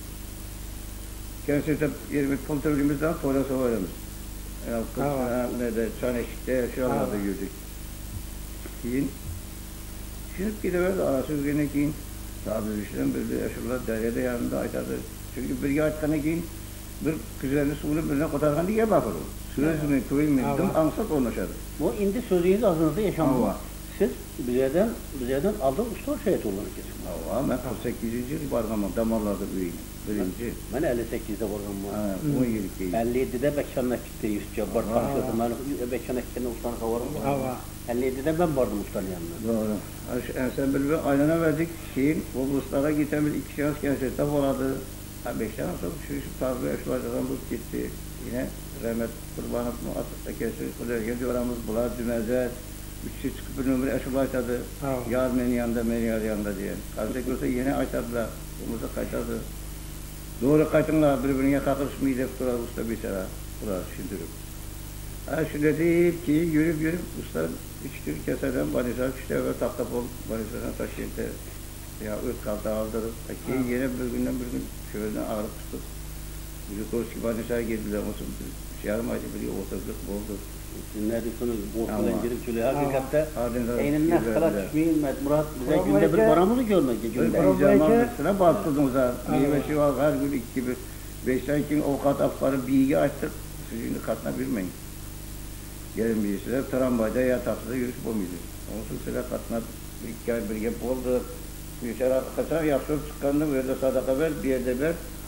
Kendisi de yirmi kontrolümüzden toyla soğarımız. Yani kısmına ne de Çaneşik'te şu anlarda yürüdük. Giyin. Şimdi gidiverdi arası üzerine giyin. Tabi işlem bir de yaşırlar deryede yanında aytardı. Çünkü bir aytkanı giyin. Bir kızlarını suyunu birine kotarkan diye bakır o. Sürezini kıvılmaydım, ansat onlaşadı. Bu indi sözünüz ağzınızda yaşamıyor. Siz bizeden, bizeden aldığın usta şehit olmanı kesin. Ava, ben kırk sekizinci yıl bargamam, damarlarda büyüğüm. Birinci. Ben elli sekizde bargamam. Ha, on yedi değil. elli yedide Bekçan'la gitti Yusuf Cabbar karşıladım. Ben Bekçan'la gittiğinde ustanı kavarım. Ava. elli yedide ben vardım ustanın yanında. Doğru. Ensen Bülbül aynana verdik. Şeyin, o ustalara giten bir iki şans gençlikte voladı. Ha beş tane sonra şu şu tarzı eşvacadan tut gitti. Yine rahmet kurbanı atıkta kesir. Kuderken diyoramız bular, cümezer. Üçü çıkıp bir numara eşvacadı. Yar meni yanında, meni yar yanında diye. Karşıdaki olsa yine aytardılar. Umuza kaytardı. Doğru kaytınlar birbirine kakırışmayı da kurar usta bir sera. Kurar şimdilik. Ha şu dedi ki yürüp yürüp usta içtir keserden banisar işte ve taktapol banisardan taşıyınca ya ırk kaldı aldırıp ki yine bir günden bir gün şöyle ağrıp tutup bizi Korski banisar girdiler olsun yarım ayda biri oturduk bolduk. Dinlediksiniz borçludan girip şöyle hakikatte eyninden kala çıkmayın Murat bize günde bir paramızı görmek günde. Bir zaman üstüne bastırdınız ha. Meyvesi var her gün iki gibi. Beşten iki avukat afları bilgi açtık. Sizin katına bilmeyin. Gelin birisiyle tramvayda ya takside yürüyüş bulmayacak. Olsun sıra katına bir iki ay birge oldu. Yuşara kaçar yapsın çıkandı böyle sadaka ver bir yerde ver.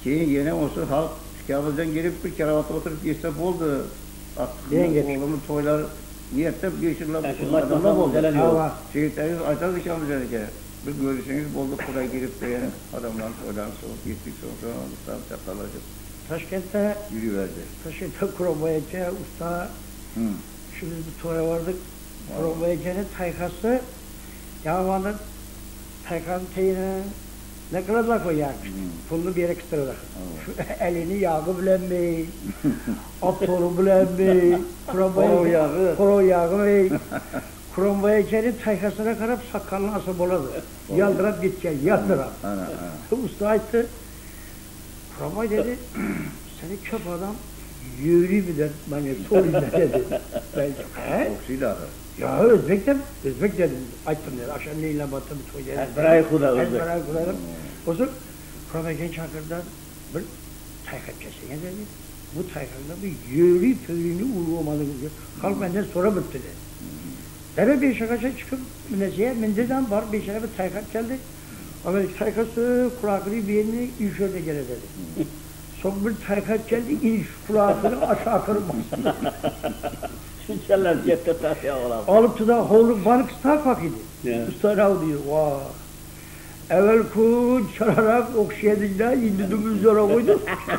Keyin yine olsa halk Kamilcan gelip bir keravata oturup geçse oldu. Yenge. Oğlumun toylar niyette bir yıllar Şunlar adamlar oldu. Hava. Şehitleriniz aytardı Kamilcan'a ki. Bir görüşünüz bolluk buraya girip de yani adamların toylarını soğuk gittik sonra Mustafa çakalayacak. Taşkent'te, Yürüverdi. Taşkent'te Kurobayacı usta, Hı. şimdi bir toya vardık. Kurobayacı'nın taykası, Yaman'ın taykanın teyine ne kadar koyar? Pulunu bir yere kıstırırlar. Şu elini yağı bilen mi? Aptolu bilen mi? Koro yağı. Koro yağı mi? Kurobayacı'nın taykasına karab sakalını asıl boladı. Yaldırıp gidecek, yaldırıp. Ana, ana. Usta açtı. Kuramay dedi, seni köp adam yürü bir de bana sorayım da dedi. Ben he? Oksiyla. Ya Özbek'ten, Özbek dedim, açtım dedi. Akşam neyle battı bir toy dedi. Ezberay kuda Özbek. Ezberay kuda. O zaman Kuramay genç Çakır'dan bir taykat kesene dedi. Bu taykatla bir yürü pöyünü uğramalı gibi. Halk benden sonra bitti dedi. Dere bir şakaça çıkıp Minezi'ye, Mindiz'den var bir şöyle bir taykat geldi. Ama taykası kulakını bir yerine ilşörde gele dedi. Son bir taykat geldi, ilş kulakını aşağı kırmasın. Şu çalar cepte taşıya olam. Alıp da hoğluk balık star pak idi. Yeah. Usta rav diyor, vah. Evvel kun çalarak okşayadığında indi dümüz zora koydu.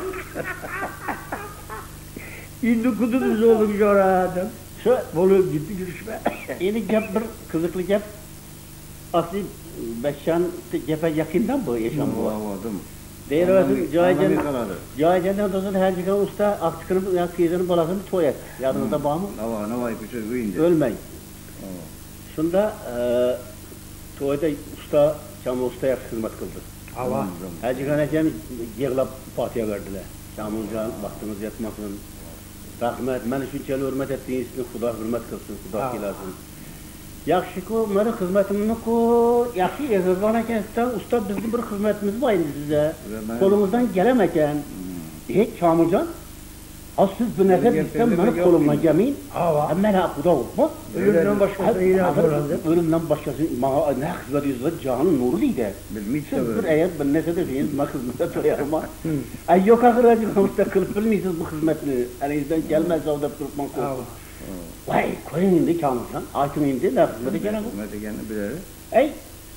indi kudumuz olduk zora. Şu Bolu gitti görüşme. yeni gap bir kızıklı gap. Asli beşan gepe yakından bu yaşam bu. Anladım. Değer olsun Cahiden. Amerikalıdır. Cahiden'den dolayı her çıkan usta aktıkını ya kıyızını balasını toyar. Yanınızda bağımı Nava nava yapışır büyüyünce. ölmeyin. Şunda eee toyda usta Şamil ustaya hizmet kıldı. Hava. Her çıkan ekem yığılap Fatih'e verdiler. Şamilcan vaktiniz yetmesin. Rahmet, beni şunçalı hürmet ettiğiniz için Xuda hürmet kılsın, Xuda kilasın. Yaxşı ki, məni xizmətimini ku, yaxşı yazırvan eken, usta bizim bir xizmətimiz var idi sizə. Kolumuzdan gələməkən, e, Kamilcan, az siz bir nəzər bizdən məni kolumdan gəmeyin, mənə Xuda olma. Ölümden başkası ilah dolandı. Ölümden başkası, bana ne xizmət yüzündə canın nuru idi. Siz bir eğer bir nəsə desiniz, mən xizmətə toyarıma. Ay yok axır acıqın usta kılıp bilmiyorsunuz bu xizmətini. Əlinizdən gəlməz zavda durupman kolsun. Vay, koyun indi Kamilcan, aytın indi, ne hizmete gene bu? Hizmete gene bilir. Ey!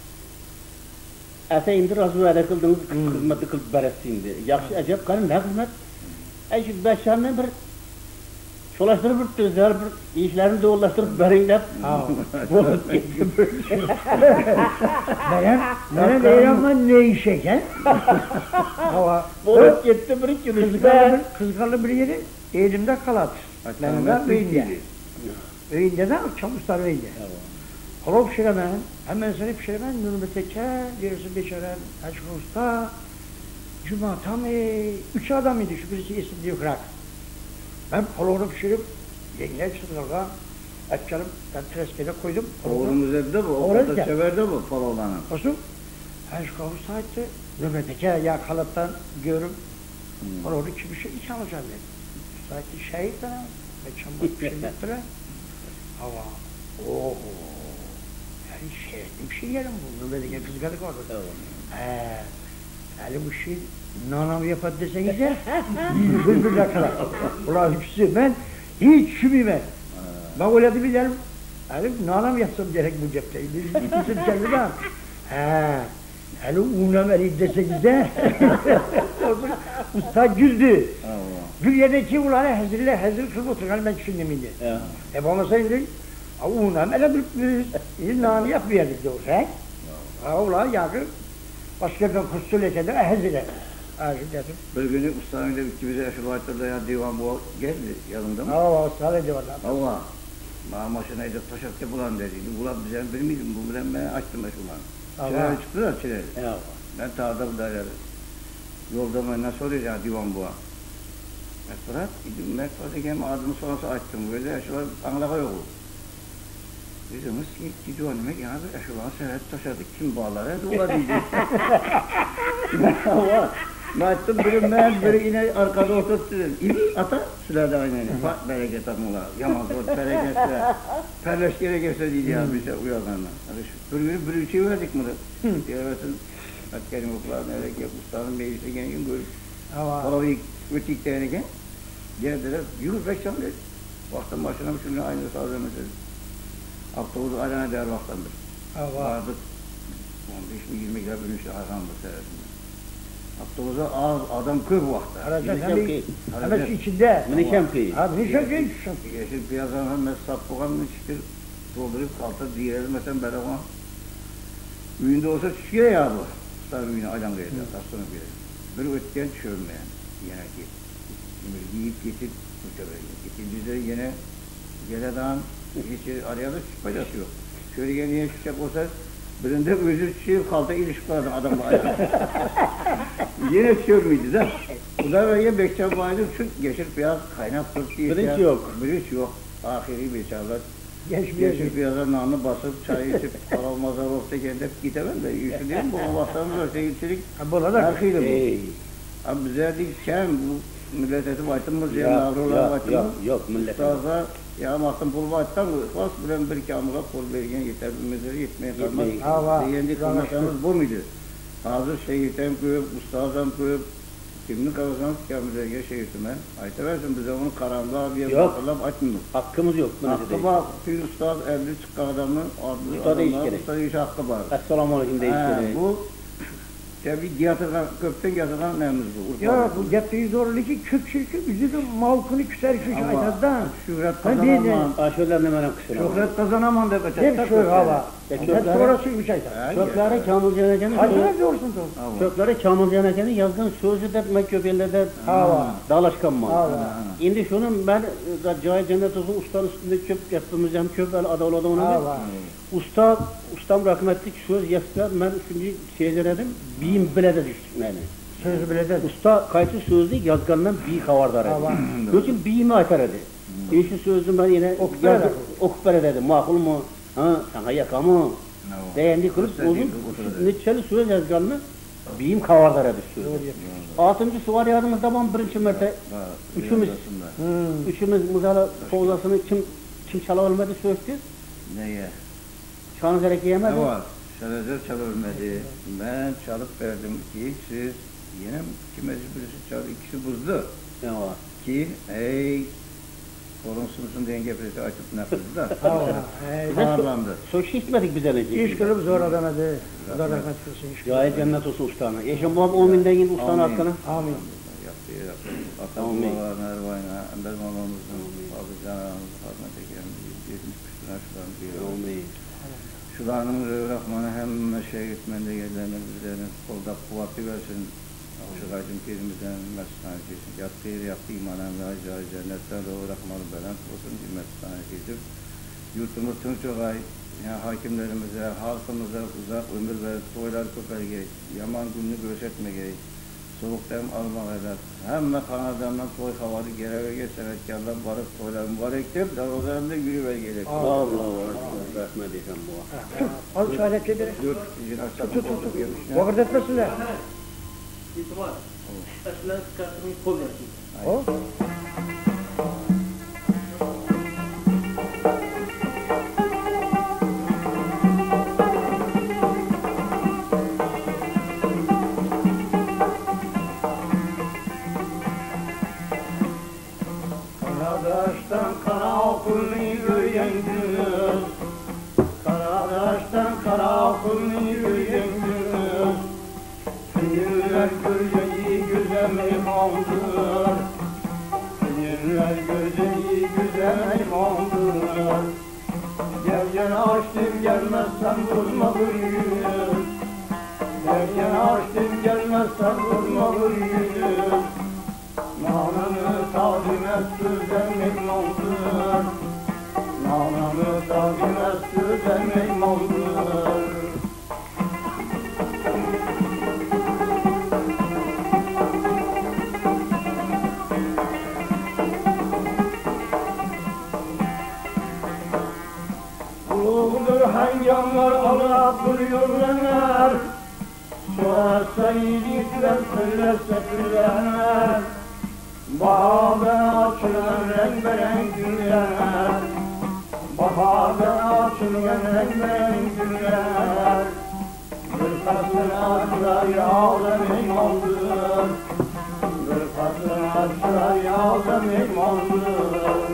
Ese indi razı vədə kıldığınız hizmeti kılıp bərəsi indi. Yaxşı, əcəb qarın, ne hizmet? Ey, şu beşanını bir çolaştırıp bir bir işlerini doğrulaştırıp bərəynləb. Bolup gitti bir. Benim, benim eyramdan ne işeken? Hava. Bolup gitti bir Kızgarlı, kızgarlı bir yeri elimde kalat. Benim de öğünde. Öğünde de çamışlar öğünde. Kolo pişiremen, hemen seni pişiremen, nurmu teker, birisi beşeren, aşkı usta. Cuma tam e, üç adam idi, şu birisi isim diyor kırak. Ben kolonu pişirip, yengeye çıtırga, etçelim, ben treskede koydum. Oğlumuz evde bu, o kadar severde bu palolanı. Nasıl? Aşkı usta etti, nurmu teker ya kalıptan görüp, kolonu kim bir şey iç alacağım dedi. Usta etti şehit de, ve çambak pişirdiktiler. Hava, ooo. Yani şehitli bir şey yerim bu, nurmu teker kızgadık orada. Eee. Ali bu şey nanam yapar desenize, birbirine kadar. Ulan hepsi ben, hiç şüphime. Ben öyle de bilirim, Ali nanam yapsam gerek bu cepte. Bizim kendine, he, Ali unam eli desenize, usta güldü. Gülyedeki ulanı hazırla, hazır kılıp oturgan ben düşündüm indi. E bana sayılır, unam eli bir nanı yapmayalım diyor, he? Ulan yakın. Başka bir kusur eken de ehzile. Bir günü ustanın da bitti bize şu vaatlarda ya divan bu geldi yanımda mı? Allah ısrar ediyor Allah. Allah. Bana maşinaydı taşakta bulan dediydi. Bulan bize bilmiydim bu bilen ben açtım ben şulan. Çileleri çıktılar çileleri. Ben tağda bu dairede. Yolda ben nasıl oluyor ya divan bu? Mekturat, idim mekturat eken adını sonrası açtım böyle şular anlaka yok. Dediniz ki gidiyor demek yani eşulan senet taşıdı kim bağlar hadi ola diyecek. Ben açtım biri ben biri yine arkada oturttu dedim. İli ata sülerde aynen. Fat bereket amula. Yaman zor bereket süler. Perleş gerekirse değil ya bize uyanlarına. Bir günü bir üçü verdik mi de? Diyevesin. Hakkerim okular nereye ki ustanın meclise gene gün görüp. O ilk ötüklerine geldiler. Yürü bekçam dedi. Vaktan başına mı şunu aynı sağlığımı dedi. Avtobuzu arana değer vaktandır. Vardık on beş mi yirmi kilo bölünüşü arkamda seyredinden. Avtobuza az adam kır bu vakta. Aracak hemen şu içinde. Minişem ki. Ha minişem ki. Yeşil piyasanın hem mesaf boğanını çıkır doldurup alta diyerilmesen böyle ona. Üyünde olsa çıkıyor ya bu. Sarı üyüne aydan gayet. Taslanı bir. Bir ötken çölmeyen. Yine ki. Giyip geçip İkincisi yine geleden hiç araya da çıkmayacak yok. Şöyle yine çıkacak olsa birinde özür çiğ kaldı ilişkilerden adamla ayağı. Yine çölmeydi de. Bu da böyle bekçam vardı çünkü geçir biraz kaynak pırt diye. Bilinç yok. Bilinç yok. Ahiri beçarlar. Geçmiş. Birazdan nanı basıp çay içip kalalmazlar olsa kendip gitemem de. Yüzü değil mi? Bu basarımız olsa yükselik. Arkıydı bu. Abi bize dedik sen bu milleti vaktimiz ya navrolar vaktimiz. Yok yok millet. Ustaza ya mahtum pul vaktan ihlas bilen bir kamıla pul vergen yeter bilmezleri yetmeye kalmaz. Diyendi kılmaşamız bu muydu? Hazır şehitem köp, ustazam köp. Kimini kavazanız kamilege şehitime. Ayta versin bize onu karanlığa bir bakalım açmıyor. Hakkımız yok. Hakkı var. Bir ustaz evli çıkan adamın adlı adamlar usta iş hakkı var. Esselamu aleyküm değişkene. Bu tabi giyatırgan, köpten giyatırgan neyimiz bu? Ya bu gettiği zorlu ki kök şirki bizi de malkını küser şu aytazdan. Şöhret kazanaman. Aşırılarını hemen kısırım. Şöhret kazanaman da kaçar. Hep şöyle hava. Hep sonrasıymış aytaz. Kökleri Kamil Caneke'nin Aytaz diyorsun da. Kökleri Kamil Caneke'nin yazgın sözü de mekköbelerde dalaşkan mal. Şimdi şunun ben Cahil Cennet olsun ustanın üstünde köp yaptığımız hem köp adalı ona usta ustam rahmetlik söz yaptılar ben şimdi şeyler dedim biyim bile de düştüm yani. Sözü bile de. Usta kayıtı sözlü yazgandan biyi havardar dedi. Göçün biyimi atar dedi. Şu sözü ben yine okupere dedim. Makul mu? Ha sana yaka mı? Değendi kılıp uzun neçeli söz yazganını biyim havardar dedi sözü. Altıncı suvar yardımımızda ben birinci merte üçümüz üçümüz mızala povlasını kim kim çalabilmedi sözdü. Neye? Şanı gerek yemedi. Ne var? Şalazer çalabilmedi. Ben çalıp verdim ki siz yine kim birisi çaldı, ikisi buzdu. Ne var? Ki ey korunsun denge presi açıp ne kızdı da. Ağırlandı. Söz işitmedik bize ne? İş kılıp zor adamadı. Zor rahmet kılsın iş. Cahil cennet olsun ustana. Yaşam babam on binden yine ustana hakkını. Amin. Yaptı yaptı. Atamlarına, ervayına, embermanlarımızın, fazlacanlarımızın, fazla tekerimizi, yetmiş kuşlar şularını diyor. Amin. Şularının Rahman'a hem şehit mendegelerine bizlerin kolda kuvveti versin. Şu gaycım kerimizden mesutane kesin. Yaptığı yeri yaptığı imanen ve acayı cennetten de o Rahman'ı belen olsun bir mesutane kesin. Yurtumuz tüm çok ay, yani hakimlerimize, halkımıza uzak ömür verip toylar köperge, yaman gününü göstermege, soğuktan almak eder. Hem de kanadandan toy havalı gerevege senetkardan barık toylar mübarektir, darozlarında yürüver gelir. Allah Allah, rahmet eylesin bu. Al şu aletleri. Yurt, izin açsak Tut tut tut. Vakit etmesinler. İtibar. Taşlar çıkartmayı kol versin. O? Karadaş'tan kara okulunu yürüyen göz, Karadaş'tan kara okulunu yürüyen göz, Sinirler gözeyi güzel imandır, Sinirler gözeyi güzel imandır. Gel açtım gelmezsen vurma bir yüz, Gel açtım gelmezsen vurma bir yüz. Nananı tavdim et süzen meymandır, Nananı tavdim et süzen meymandır. Uluğdur hangamlar alıp duruyorlar, Sorarsa yiğitler söylerse türler, Baharda açılan rengarenk güller, Baharda açılan rengarenk güller, Yırtasın ağaçlar yağlar imandır, aşağı yağdım imandır.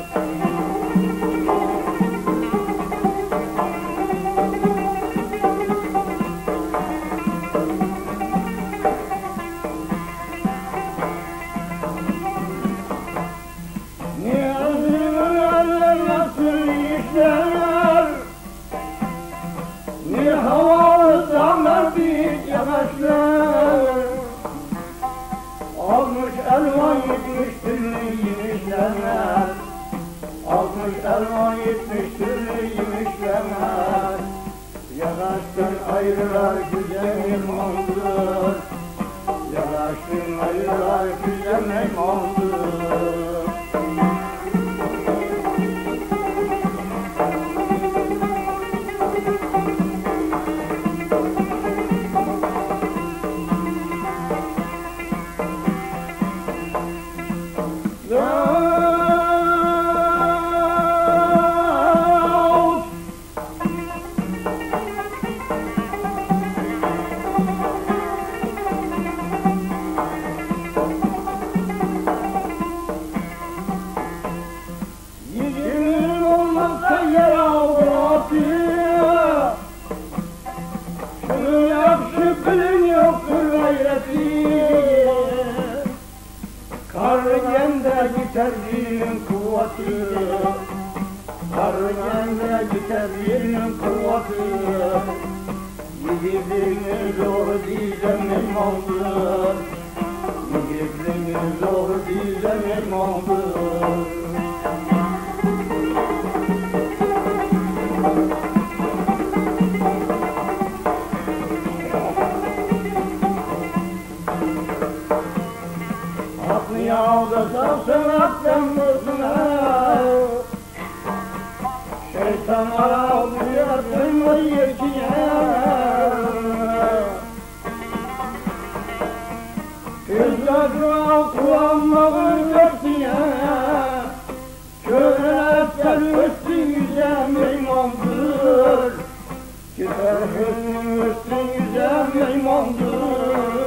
Almış elvan yetmiş türlü yemişler, almış elvan yetmiş türlü yemişler. Yanaştın ayrılar güzel imandır, yanaştın ayrılar güzel imandır. Yerin kuvveti, karnında biter yerin kuvveti. Yiğidini zor diyeceğim imandır, yiğidini zor diyeceğim imandır. Yağda salsın aklımızına, şeytan ağlıyorsun o yekine. Kızlarına kullanmağın dörtüye, köreler üstün yüze meymandır, gider üstün yüze meymandır.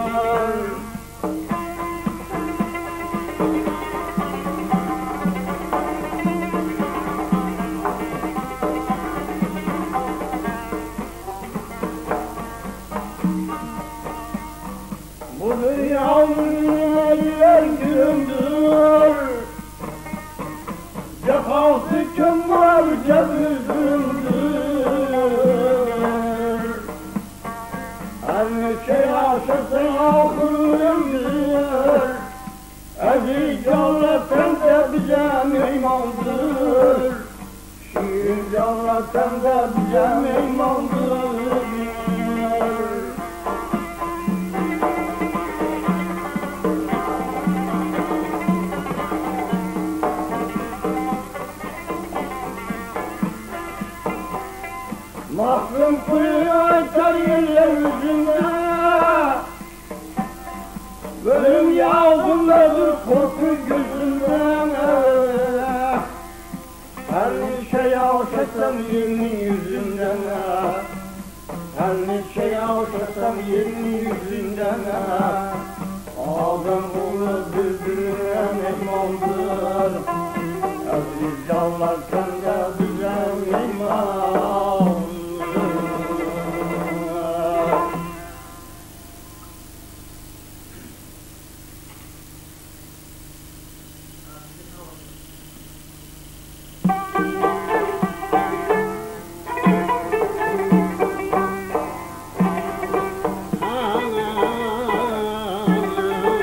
Yağmurlar gündür, cefası kömür cebüzündür. Her şey aşırsın ahırımdır, aziz canlatan da bize meymandır. Şiir canlatan da bize meymandır. Mahrum kuyu açar yerler yüzünde, ölüm yağdındadır korku gözünden. Her şey avşatsam yerinin yüzünden, her şey avşatsam yerinin yüzünden. Ağzım bunu birbirine meymandır, aziz canlarken de bize meyman.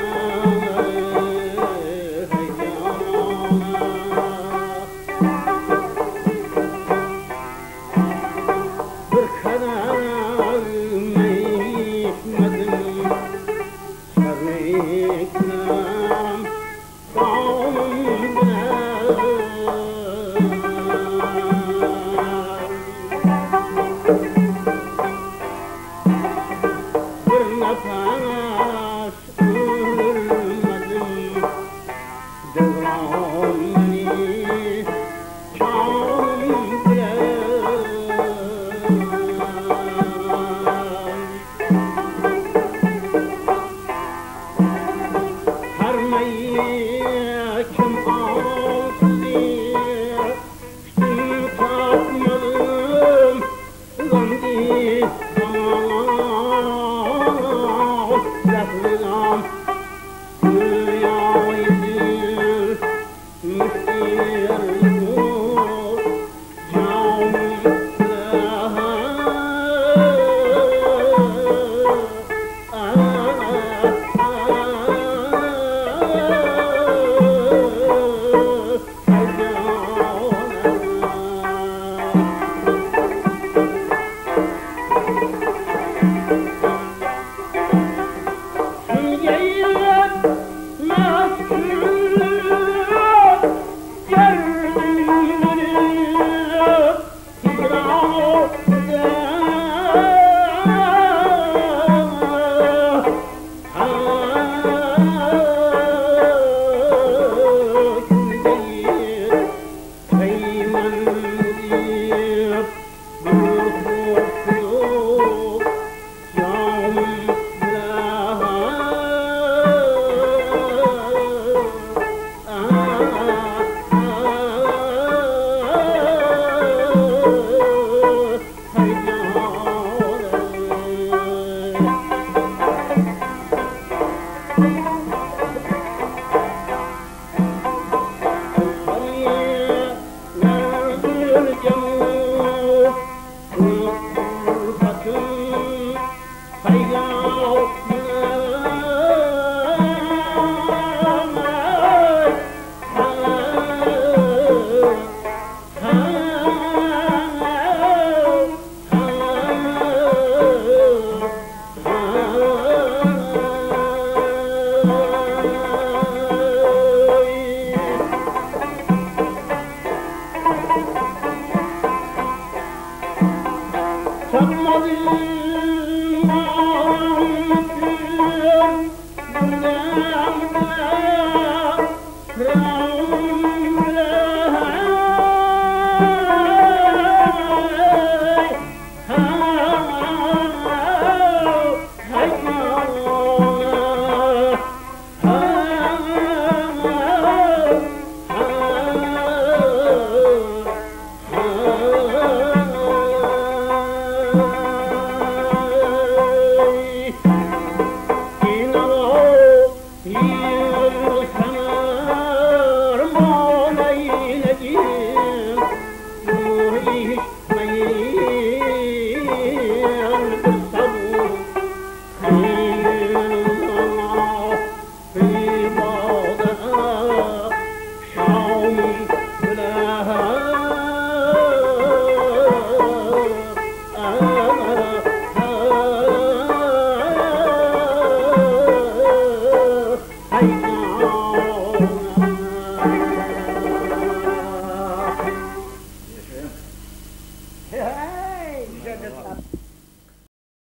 Thank you. Hey, hey,